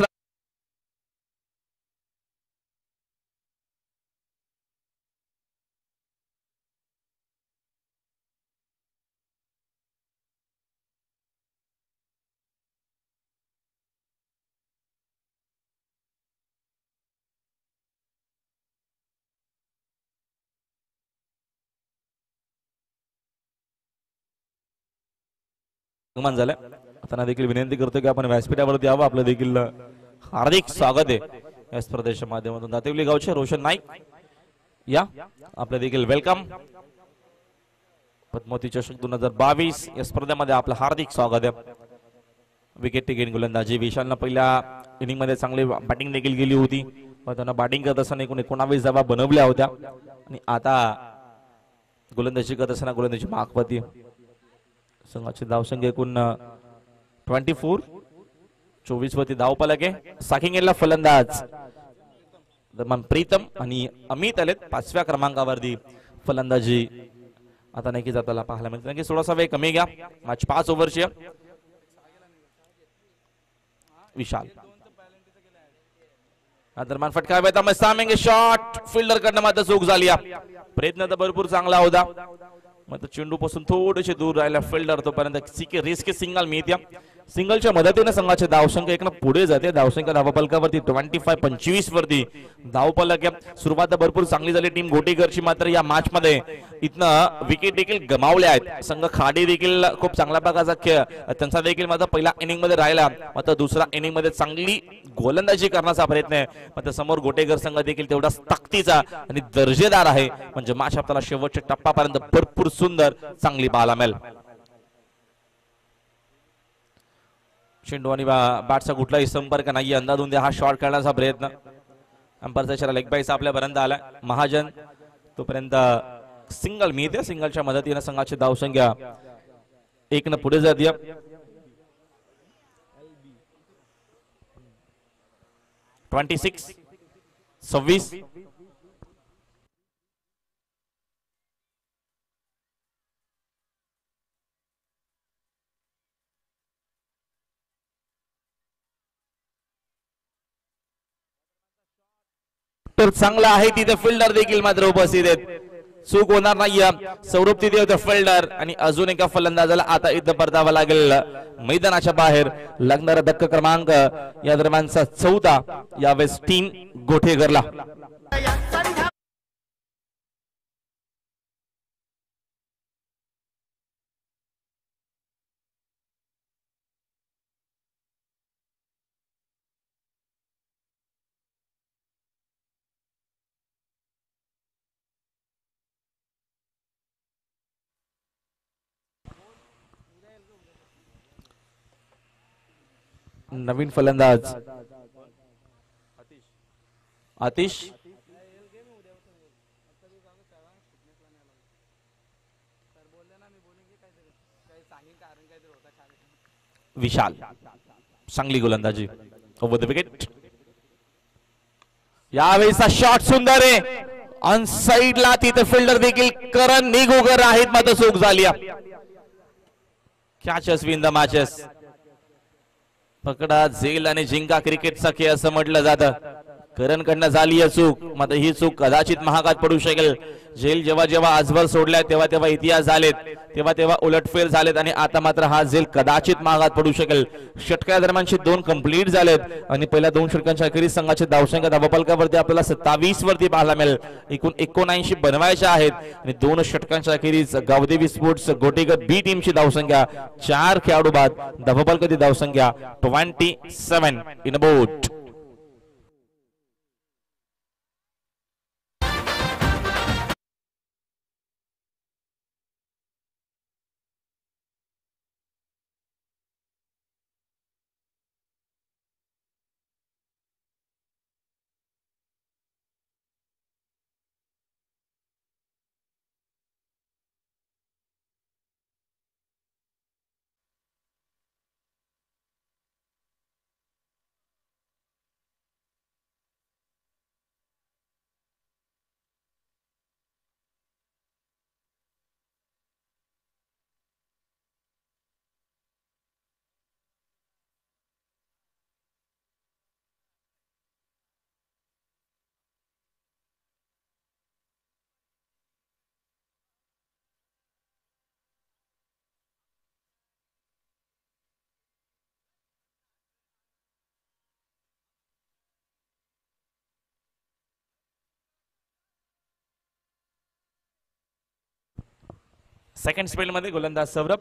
आगमन झालं. त्यांना देखील विनंती करतो की आपण व्यासपीठावरती यावं. आपलं देखील हार्दिक स्वागत आहे या स्पर्धेच्या माध्यमातून. दातेवली गावचे रोशन नाईक या आपलं देखील वेलकम. पद्मावती चषक दोन हजार बावीस या स्पर्धेमध्ये आपलं हार्दिक स्वागत आहे. विकेट टेकिंग गोलंदाजी विशालनं पहिल्या इनिंग मध्ये चांगली बॅटिंग देखील केली होती. त्यांना बॅटिंग करत असताना एकूण एकोणावीस धावा बनवल्या होत्या आणि आता गोलंदाजी करत असताना गोलंदाजी मागपती. संघाची धावसंख्या एकूण ट्वेंटी फोर. चोवीस वरती धावपलक आहे. साकिंगेला फलंदाज दरम्यान प्रीतम आणि अमित आलेत पाचव्या क्रमांकावरती फलंदाजी आता नक्कीच आपल्याला पाहायला मिळतं कारण की थोडासा वेळ कमी घ्या. मॅच पाच ओव्हरची आहे. विशाल दरम्यान फटका वेता मस्तामेंगे शॉट फिल्डर कडनं मात्र चूक झाली. प्रयत्न तर भरपूर चांगला होता मात्र चेंडू पासून थोडेसे दूर राहिला फिल्डर. तोपर्यंत रिस्क सिंगल मिळते. सिंगलच्या मदतीने संघाचे धावसंख्या एक पुढे जाते. धावसंख्या धावफलकावरती ट्वेंटी फाय पंचवीस वरती धावफलक आहे. सुरुवात भरपूर चांगली झाली टीम घोटीकरची मात्र या मॅच मध्ये इथनं विकेट देखील गमावल्या आहेत. संघ खाडी देखील खूप चांगल्या प्रकारचा खेळ त्यांचा देखील मात्र पहिल्या इनिंग मध्ये राहिला मात्र दुसऱ्या इनिंग मध्ये चांगली गोलंदाजी करण्याचा प्रयत्न आहे मात्र समोर घोटेकर संघ देखील तेवढाच ताकदीचा आणि दर्जेदार आहे. म्हणजे मॅच आपल्याला शेवटच्या टप्प्यापर्यंत भरपूर सुंदर चांगली पाहायला मिळेल. चेंडू आणि बॅटचा कुठलाही संपर्क नाही. अंदाधुंद द्या हा शॉट करण्याचा प्रयत्न अंपायरचा इशारा लेग बाईस आपल्यापर्यंत आलाय. महाजन तोपर्यंत सिंगल मिळते. सिंगलच्या मदतीने संघाची धावसंख्या एक न पुढे जाते. ट्वेंटी सिक्स सव्वीस तर चांगला आहे. तिथे फिल्डर देखील मात्र उपस्थित आहेत. चूक होणार नाहीये. सौरभ तिथे होते फिल्डर आणि अजून एका फलंदाजाला आता इथं परतावं लागेल मैदानाच्या बाहेर. लागणारा धक्का क्रमांक या दरम्यानचा चौदा यावेळेस टीम गोठेकरला. नवीन फलंदाज आतिश विशाल चांगली गोलंदाजी ओव्हर द विकेट. यावेळेचा शॉट सुंदर आहे. ऑन साइडला तिथे फिल्डर देखील करण निगुगर आहेत मात्र चूक झाली. Catches win the matches. पकडा झेल आणि जिंका क्रिकेटचा खेळ असं म्हटलं जातं. करण कडनं झाली आहे चूक मात्र ही चूक कदाचित महागात पडू शकेल. झेल जेव्हा जेव्हा आजवर सोडलाय तेव्हा तेव्हा इतिहास झालेत तेव्हा तेव्हा उलटफेर झालेत आणि आता मात्र हा झेल कदाचित महागात पडू शकेल. षटका दरम्यानचे दोन कंप्लीट झालेत आणि पहिल्या दोन षटकांच्या अखेरीस संघाचे धावसंख्या धावफलकावरती आपल्याला सत्तावीस वरती पाहायला मिळेल. एकूण एकोणऐंशी बनवायच्या आहेत आणि दोन षटकांच्या अखेरीस गावदेवी स्पोर्ट्स गोटेकर बी टीमची धावसंख्या चार खेळाडू बाद धावफलकाची धावसंख्या twenty seven in boat. Second spell मध्ये गोलंदाज सौरभ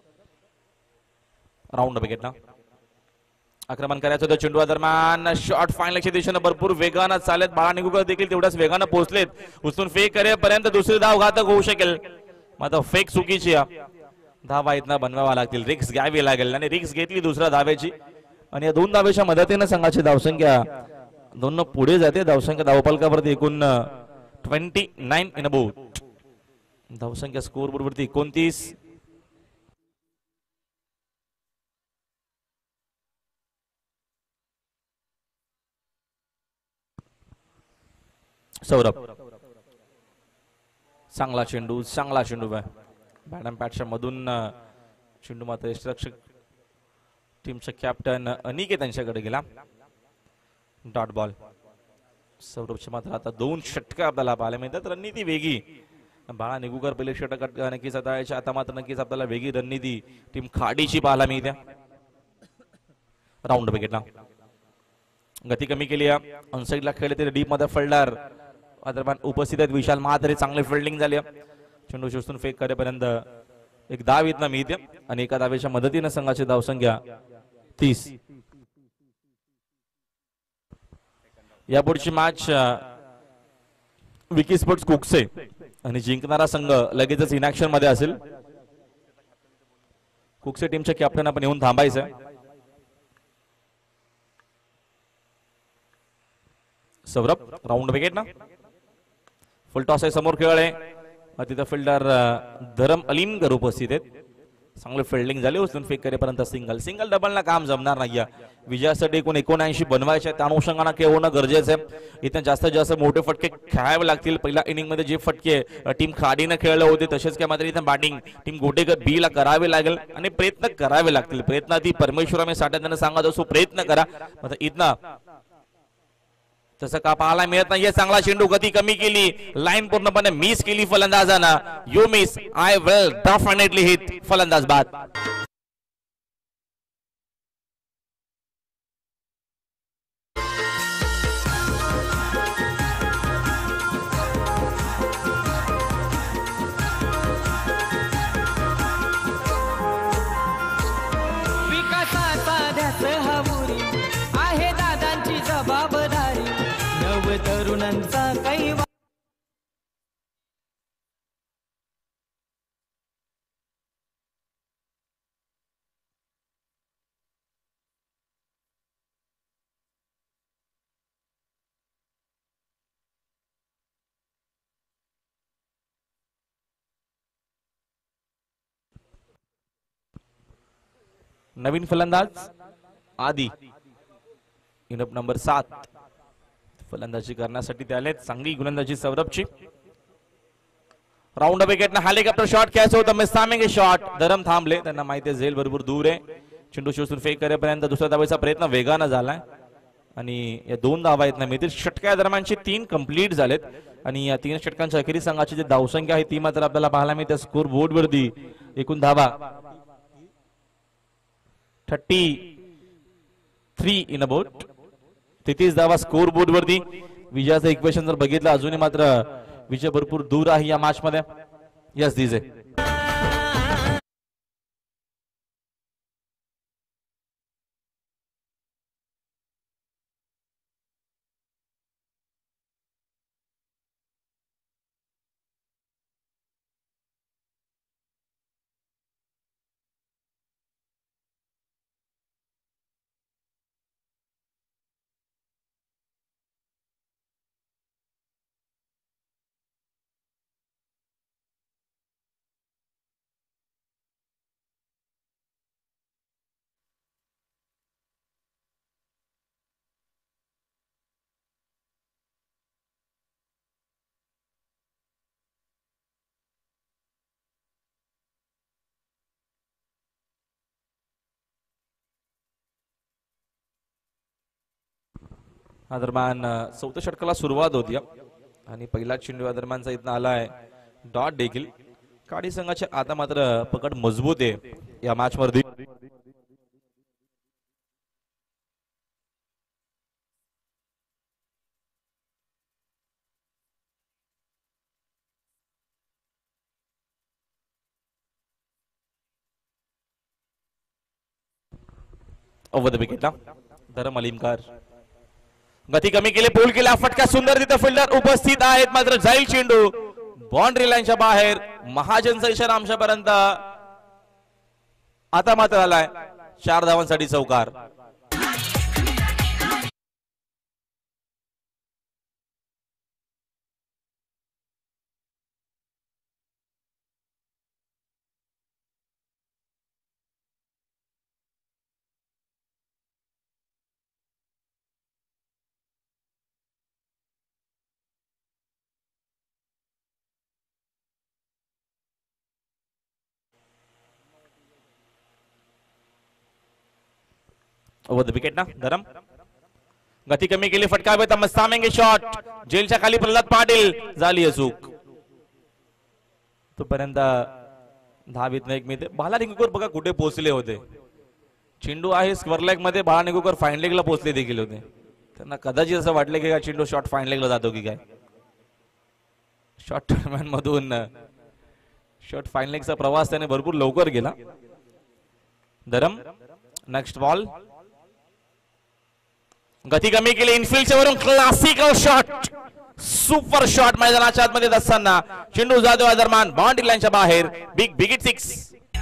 राऊंड विकेटला आक्रमण करायचं होतं. चेंडू दरम्यान शॉट फायनलच्या दिशेने भरपूर वेगानं चालत. बाळा निगुकर देखील तेवढ्याच वेगानं पोहोचलेत. उचलून फेक करेपर्यंत दुसरी धाव घातक होऊ शकेल मात्र फेक चुकीची. धावा इथनं बनवावा लागतील. रिक्स घ्यावी लागेल आणि रिक्स घेतली दुसऱ्या धावेची आणि या दोन धावेच्या मदतीने संघाची धावसंख्या दोन पुढे जाते. धावसंख्या धावफलकावरती एकूण ट्वेंटी नाईन इन बोट. धावसंख्या स्कोर बोर्डवरती एकोणतीस. सौरभ चांगला चेंडू चांगला चेंडू बॅडम पॅटच्या मधून अं, चेंडू मात्र यष्टिरक्षक टीमचे कॅप्टन अनिकेत यांच्याकडे गेला. Dot ball. सौरभचे मात्र आता दोन षटक आपल्याला पाहायला मिळतात. रणनीती वेगळी. बाळा निगुकर पहिले षटक नक्कीच आता याच्या आता मात्र नक्कीच आपल्याला वेगळी रणनीती टीम खाडीची पाहायला मिळते. राऊंड विकेटला गती कमी केली आहे. ऑनसाइडला खेळले तरी डीप मध्ये फिल्डर दरम्यान उपस्थित आहेत विशाल महात्रे. चांगली फिल्डिंग झाली. चेंडू शोषून फेक करेपर्यंत एक धाव इथनं मिळते आणि एका धावेच्या मदतीनं संघाची धावसंख्या तीस. यापुढची मॅच विकी स्पोर्ट्स कुकसे आणि जिंकणारा संघ लगेचच इनॅक्शन मध्ये असेल. कुकसे टीमच्या कॅप्टन आपण येऊन थांबायचं. सौरभ राऊंड विकेट ना. फुल टॉस आहे. समोर खेळ आहे. तिथं फिल्डर धरम अलीमकर उपस्थित आहेत. चांगली फिल्डिंग झाली. उचलून फेक करेपर्यंत सिंगल सिंगल डबलला काम जमणार नाही. विजयासाठी एकूण एकोणऐंशी बनवायचे त्या अनुषंगाने खेळ होणं गरजेचं आहे. इथं जास्तीत जास्त मोठे फटके खेळावे लागतील. पहिल्या इनिंग मध्ये जे फटके टीम खाडीनं खेळले होते तसेच काय मात्र इथं बॅटिंग टीम गोटेकर बी ला करावे लागेल आणि प्रयत्न करावे लागतील. प्रयत्न ती परमेश्वर आम्ही साठ्यानं सांगत असो प्रयत्न करा. इथनं तसं का पाहायला मिळत नाहीये. चांगला चेंडू गती कमी केली. लाईन पूर्णपणे मिस केली फलंदाजानं. You miss I will definitely hit. फलंदाज बाद. विकासाचा ध्यास हवुरी आहे दादांची जबाबदारी. नव तरुणांचा काही नवीन फलंदाज आदी इनप नंबर सात फलंदाजी करण्यासाठी ते आले. चांगली गोलंदाजी सौरभची. राऊंड विकेट ना हेलिकॉप्टर शॉट खेळायचं होतं. मिसामिंग शॉट. धरम थांबले. त्यांना माहिती आहे झेल भरपूर दूर आहे. चेंडू शोषून फेक करेपर्यंत दुसऱ्या धावेचा प्रयत्न वेगानं झालाय आणि या दोन धावा आहेत ना मिळतील. षटक्या दरम्यानचे तीन कंप्लीट झालेत आणि या तीन षटकांच्या अखेरी संघाची जी धावसंख्या आहे ती मात्र आपल्याला पाहायला मिळते स्कोर बोर्ड वरती. एकूण धावा thirty three in a boat. तेहतीस धावा स्कोर बोर्ड वरती. विजयाचं इक्वेशन जर बघितलं अजूनही मात्र विजय भरपूर दूर आहे या मॅच मध्ये. यस दिजे हा दरम्यान चौथ्या षटकाला सुरुवात होती आणि पहिला चेंडू या दरम्यानचा इथं आलाय डॉट देखील. काडी संघाचे आता मात्र पकड मजबूत आहे या मॅच मध्ये. ओव्हर द विकेटला धरम अलीमकर. गती कमी केली. पूल केला. फटका सुंदर. तिथं फिल्डर उपस्थित आहेत मात्र जाईल चेंडू बाउंड्री लाईनच्या बाहेर. महाजनचा इशारा आमच्यापर्यंत आता मात्र आलाय. चार धावांसाठी चौकार. ओव्हर द विकेट ना धरम गती कमी केली फटका मस्तामेंगे शॉट जेलच्या खाली प्रल्हाद पाटील झाली चूक तोपर्यंत धावीत नाही मिळते बाला निगुकर बघा कुठे पोहोचले होते चेंडू आहे स्क्वेअर लेग मध्ये बाला निगुकर फाईन लेगला पोहोचले देखील होते त्यांना कदाचित असं वाटलं की काय चेंडू शॉट फाईन लेगला जातो की काय शॉर्ट टर्मॅन मधून शॉट फाईन लेगचा प्रवास त्याने भरपूर लवकर गेला धरम नेक्स्ट बॉल गती कमी केली इनफिल्डच्या वरून क्लासिकल शॉट सुपर शॉट मैदानाच्या आतमध्ये असताना चेंडू जाधव दरम्यान बाउंड्री लाईनच्या बाहेर बिग बिग सिक्स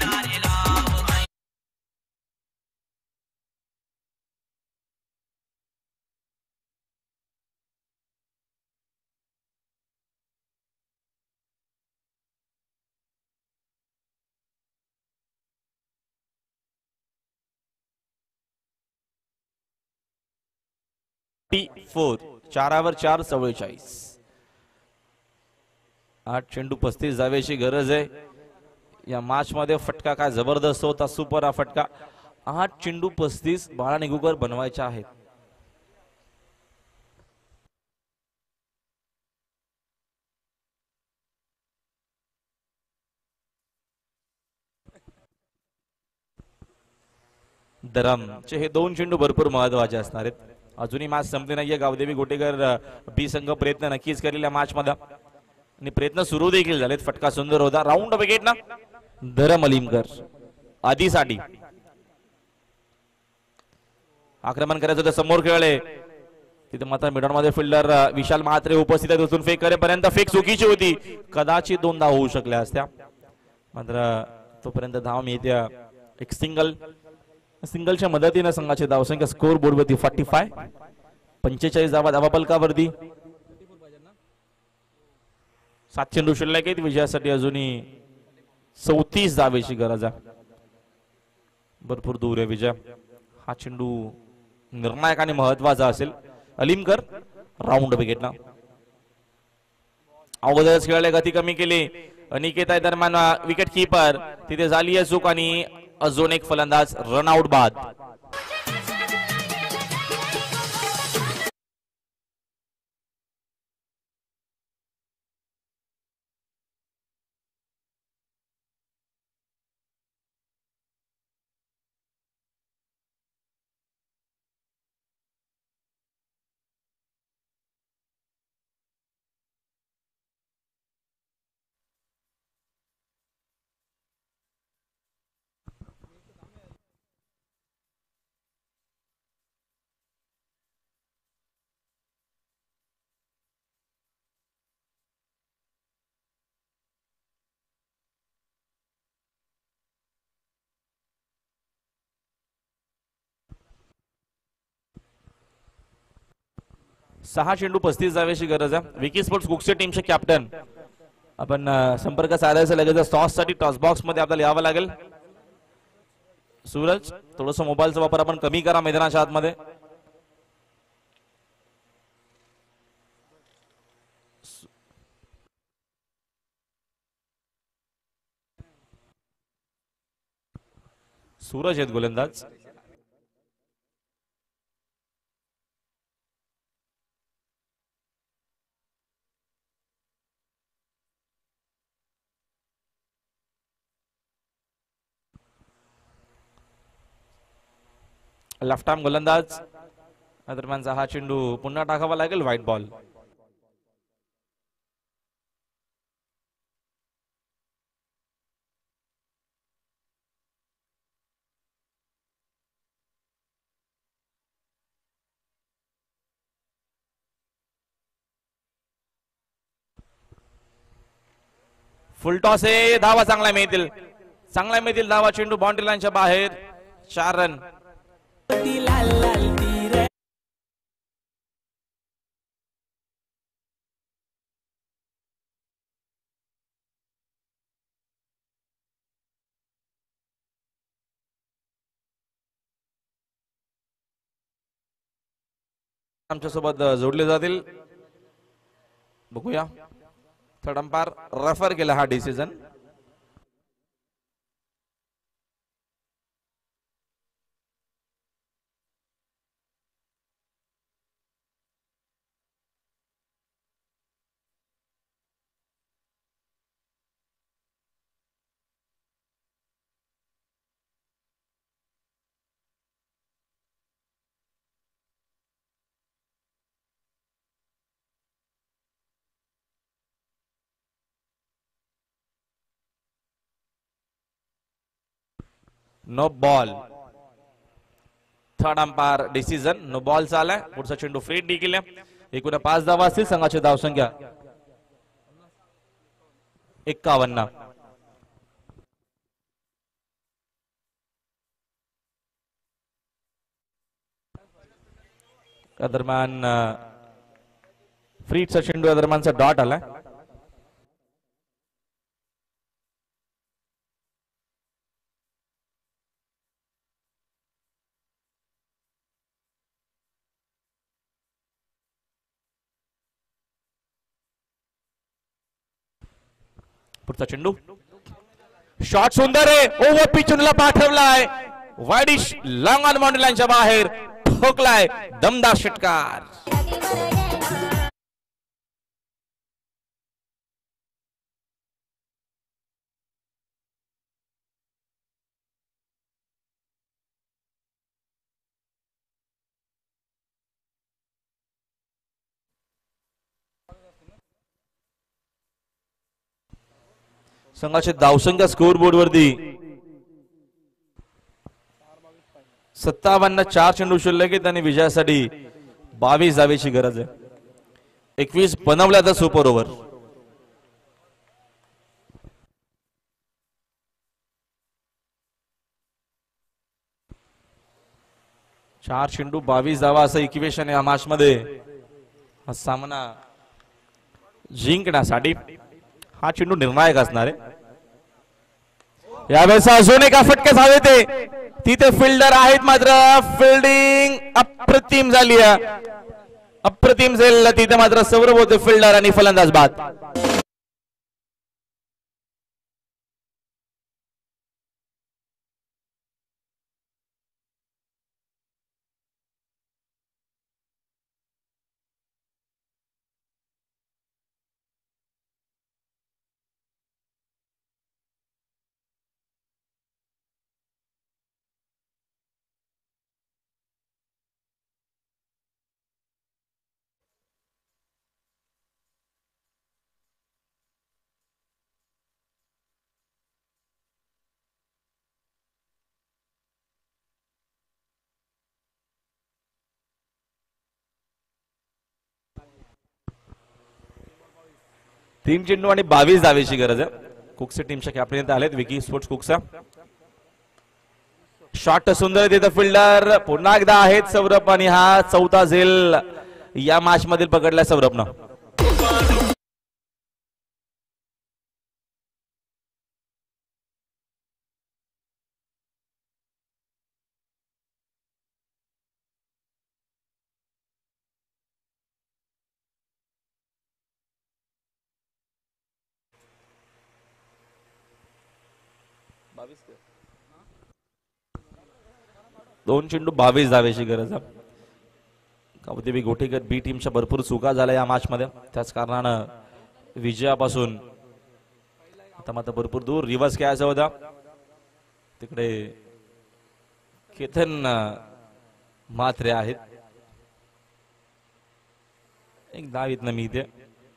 फोर चारावर चार चव्वेचाळीस आठ चेंडू पस्तीस जावेची गरज आहे या मॅच मध्ये फटका काय जबरदस्त होता सुपर हा फटका आठ चेंडू पस्तीस बाळा निगुकर बनवायचे आहेत दरमचे हे दोन चेंडू भरपूर महत्वाचे असणार आहेत अजूनही मॅच संपली नाहीये गावदेवी गोटेकर बी संघ प्रयत्न नक्कीच करेल या मॅच मध्ये आणि प्रयत्न सुरू देखील झालेत फटका सुंदर होता राऊंड विकेट ना धरम अलीमकर आधीसाठी आक्रमण करायचं होतं समोर खेळले तिथे मात्र मिडल मध्ये फिल्डर विशाल म्हात्रे उपस्थित आहेत उचलून फेक करेपर्यंत फेक चुकीची होती कदाचित दोनदा होऊ शकल्या असत्या मात्र तोपर्यंत धाव मिळते एक सिंगल सिंगलच्या मदतीने संघाची धावसंख्या स्कोर बोर्डवरती फोर्टी फाय पंचेचाळीस धावा धावा पलकावरती सात चेंडू शिल्लक आहेत विजयासाठी अजूनही चौतीस धावेची गरज आहे भरपूर दूर आहे विजय हा चेंडू निर्णायक आणि महत्वाचा असेल अलीमकर राऊंड विकेटला अगोदरच खेळले गती कमी केली अनिकेत दरम्यान विकेट कीपर तिथे झाली आहे चूक आणि अजून एक फलंदाज रन आउट बाद सहा चेंडू पस्तीस जावेची गरज आहे विकी स्पोर्ट्स कुकसे टीमचे कॅप्टन आपण संपर्क साधायचा लगेच टॉस साठी टॉस बॉक्स मध्ये आपल्याला यावं लागेल सूरज थोडस मोबाईलचा वापर आपण कमी करा मैदानाच्या आतमध्ये सूरज आहेत गोलंदाज लेफ्ट आर्म गोलंदाज दरम्यानचा हा चेंडू पुन्हा टाकावा लागेल व्हाईट बॉल फुल टॉस आहे धावा चांगला मिळतील चांगला मिळतील धावा चेंडू बाउंड्री लाईनच्या बाहेर चार रन लाल लाल तीर आमच्या सोबत जोडले जातील बघूया थर्ड अंपायर रेफर केला हा decision no ball. Third umpire decision no ball चालाय. पुढचा चेंडू फ्री डी केला. एकूण पाच धावा असतील. संघाची धावसंख्या एक्कावन्न. या दरम्यान फ्रीचा चेंडू या दरम्यानचा डॉट आलाय. पुढचा चेंडू शॉट सुंदर आहे. ओव्हर पिचूनला पाठवलाय. वाईडिश लॉंग ऑन बाउंड्री लाईनच्या बाहेर ठोकलाय. दमदार षटकार. संघाचे धावसंख्या स्कोर बोर्ड वरती सत्तावन्न. चार चेंडू शिल्लक आहेत आणि विजयासाठी बावीस धावेची गरज आहे. एकवीस बनवल्या तर सुपर ओव्हर. चार चेंडू बावीस धावा असं इक्वेशन या मॅच मध्ये हा सामना जिंकण्यासाठी हा चेंडू निर्णायक असणार आहे. यावेळेस अजून एका फटक्यात हवे ते तिथे फिल्डर आहेत मात्र फिल्डिंग अप्रतिम झाली आहे. अप्रतिम झालेला तिथे मात्र सौरभ होते फिल्डर आणि फलंदाज बाद. तीन चेंडू आणि बावीस धावेची गरज आहे. कुकसे टीमच्या कॅप्टन आलेत विकी स्पोर्ट्स कुकसा. शॉट सुंदर तिथं फिल्डर पुन्हा एकदा आहेत सौरभ आणि हा चौथा झेल या मॅच मधील पकडलाय सौरभनं. दोन चेंडू बावीस धावेची गरज आहे. कवदेवी गोटेकर बी टीमच्या भरपूर चुका झाल्या या मॅच मध्ये. त्याच कारणानं विजयापासून आता मात्र भरपूर दूर रिव्हर्स खेळायचा होता. तिकडे केतन मात्रे आहेत. एक धाव इथनं मी इथे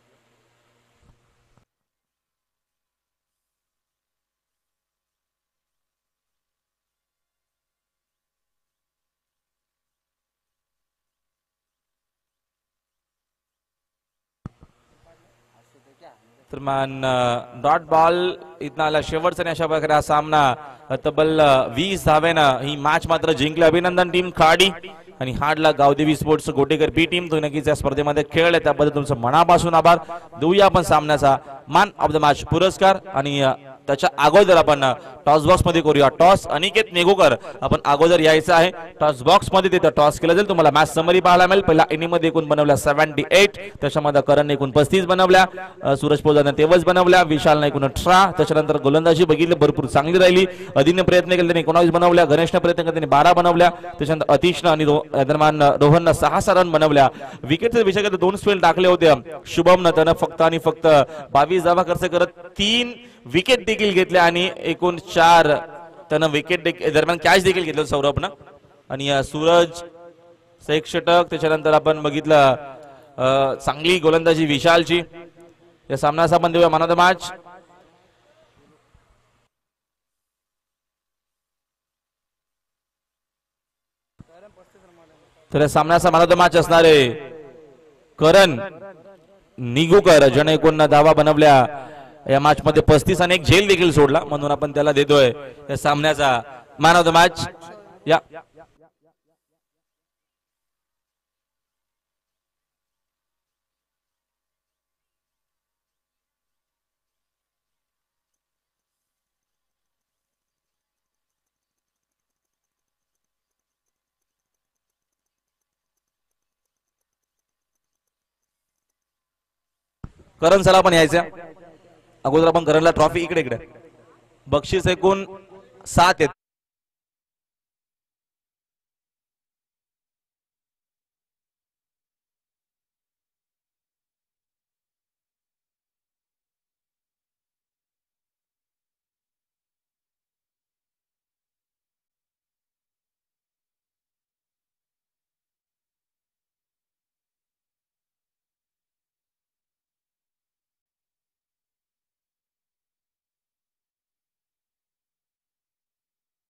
दरम्यान डॉट बॉल इथं आला शेवटचा. अशा प्रकारे हा सामना तब्बल वीस धावेनं ही मॅच मात्र जिंकली. अभिनंदन टीम खाडी आणि हाडला Gavdevi sports Gotekar B team. तुम्ही नक्कीच या स्पर्धेमध्ये खेळले त्याबद्दल तुमचं मनापासून आभार. देऊया आपण सामन्याचा मॅन ऑफ द मॅच पुरस्कार. आणि त्याच्या अगोदर आपण टॉस बॉक्स मध्ये करूया टॉस. अनिकेत नेगोकर आपण अगोदर यायचं आहे टॉस बॉक्स मध्ये. तिथं टॉस केलं जाईल. तुम्हाला मॅच समरी पाहायला मिळेल. पहिला इनिंग मध्ये एकूण बनवल्या सेव्हन्टी एट. त्याच्यामध्ये करण एकूण पस्तीस बनवल्या. सूरज पोजाने तेवच बनवल्या. विशालने एकूण अठरा. त्याच्यानंतर गोलंदाजी बघितली भरपूर चांगली राहिली. अदिने प्रयत्न केले त्यांनी एकोणावीस बनवल्या. गणेशने प्रयत्न केले त्यांनी बारा बनवल्या. त्याच्यानंतर अतिशनं आणि दरम्यान रोहननं सहा सहा रन बनवल्या. विकेटचे विषय दोन स्पेल टाकले होते. शुभमनं त्यानं फक्त आणि फक्त बावीस धावा खर्च करत तीन विकेट देखील घेतल्या आणि एकूण चार त्यानं विकेट दरम्यान कॅच देखील घेतलं सौरभनं. आणि सूरज एक षटक. त्याच्यानंतर आपण बघितलं चांगली गोलंदाजी विशालची. या सामन्याचा आपण देऊया मॅन ऑफ द मॅच. तर या सामन्याचा मॅन ऑफ द मॅच असणारे करण निगुकर, ज्याने एकूण धावा बनवल्या या मॅच मध्ये पस्तीस आणि एक झेल देखील सोडला, म्हणून आपण त्याला देतोय या सामन्याचा मॅन ऑफ द मॅच. या करण सर आपण यायचं अगोदर आपण करणला ट्रॉफी इकडे इकडे बक्षीस एकूण सात आहेत.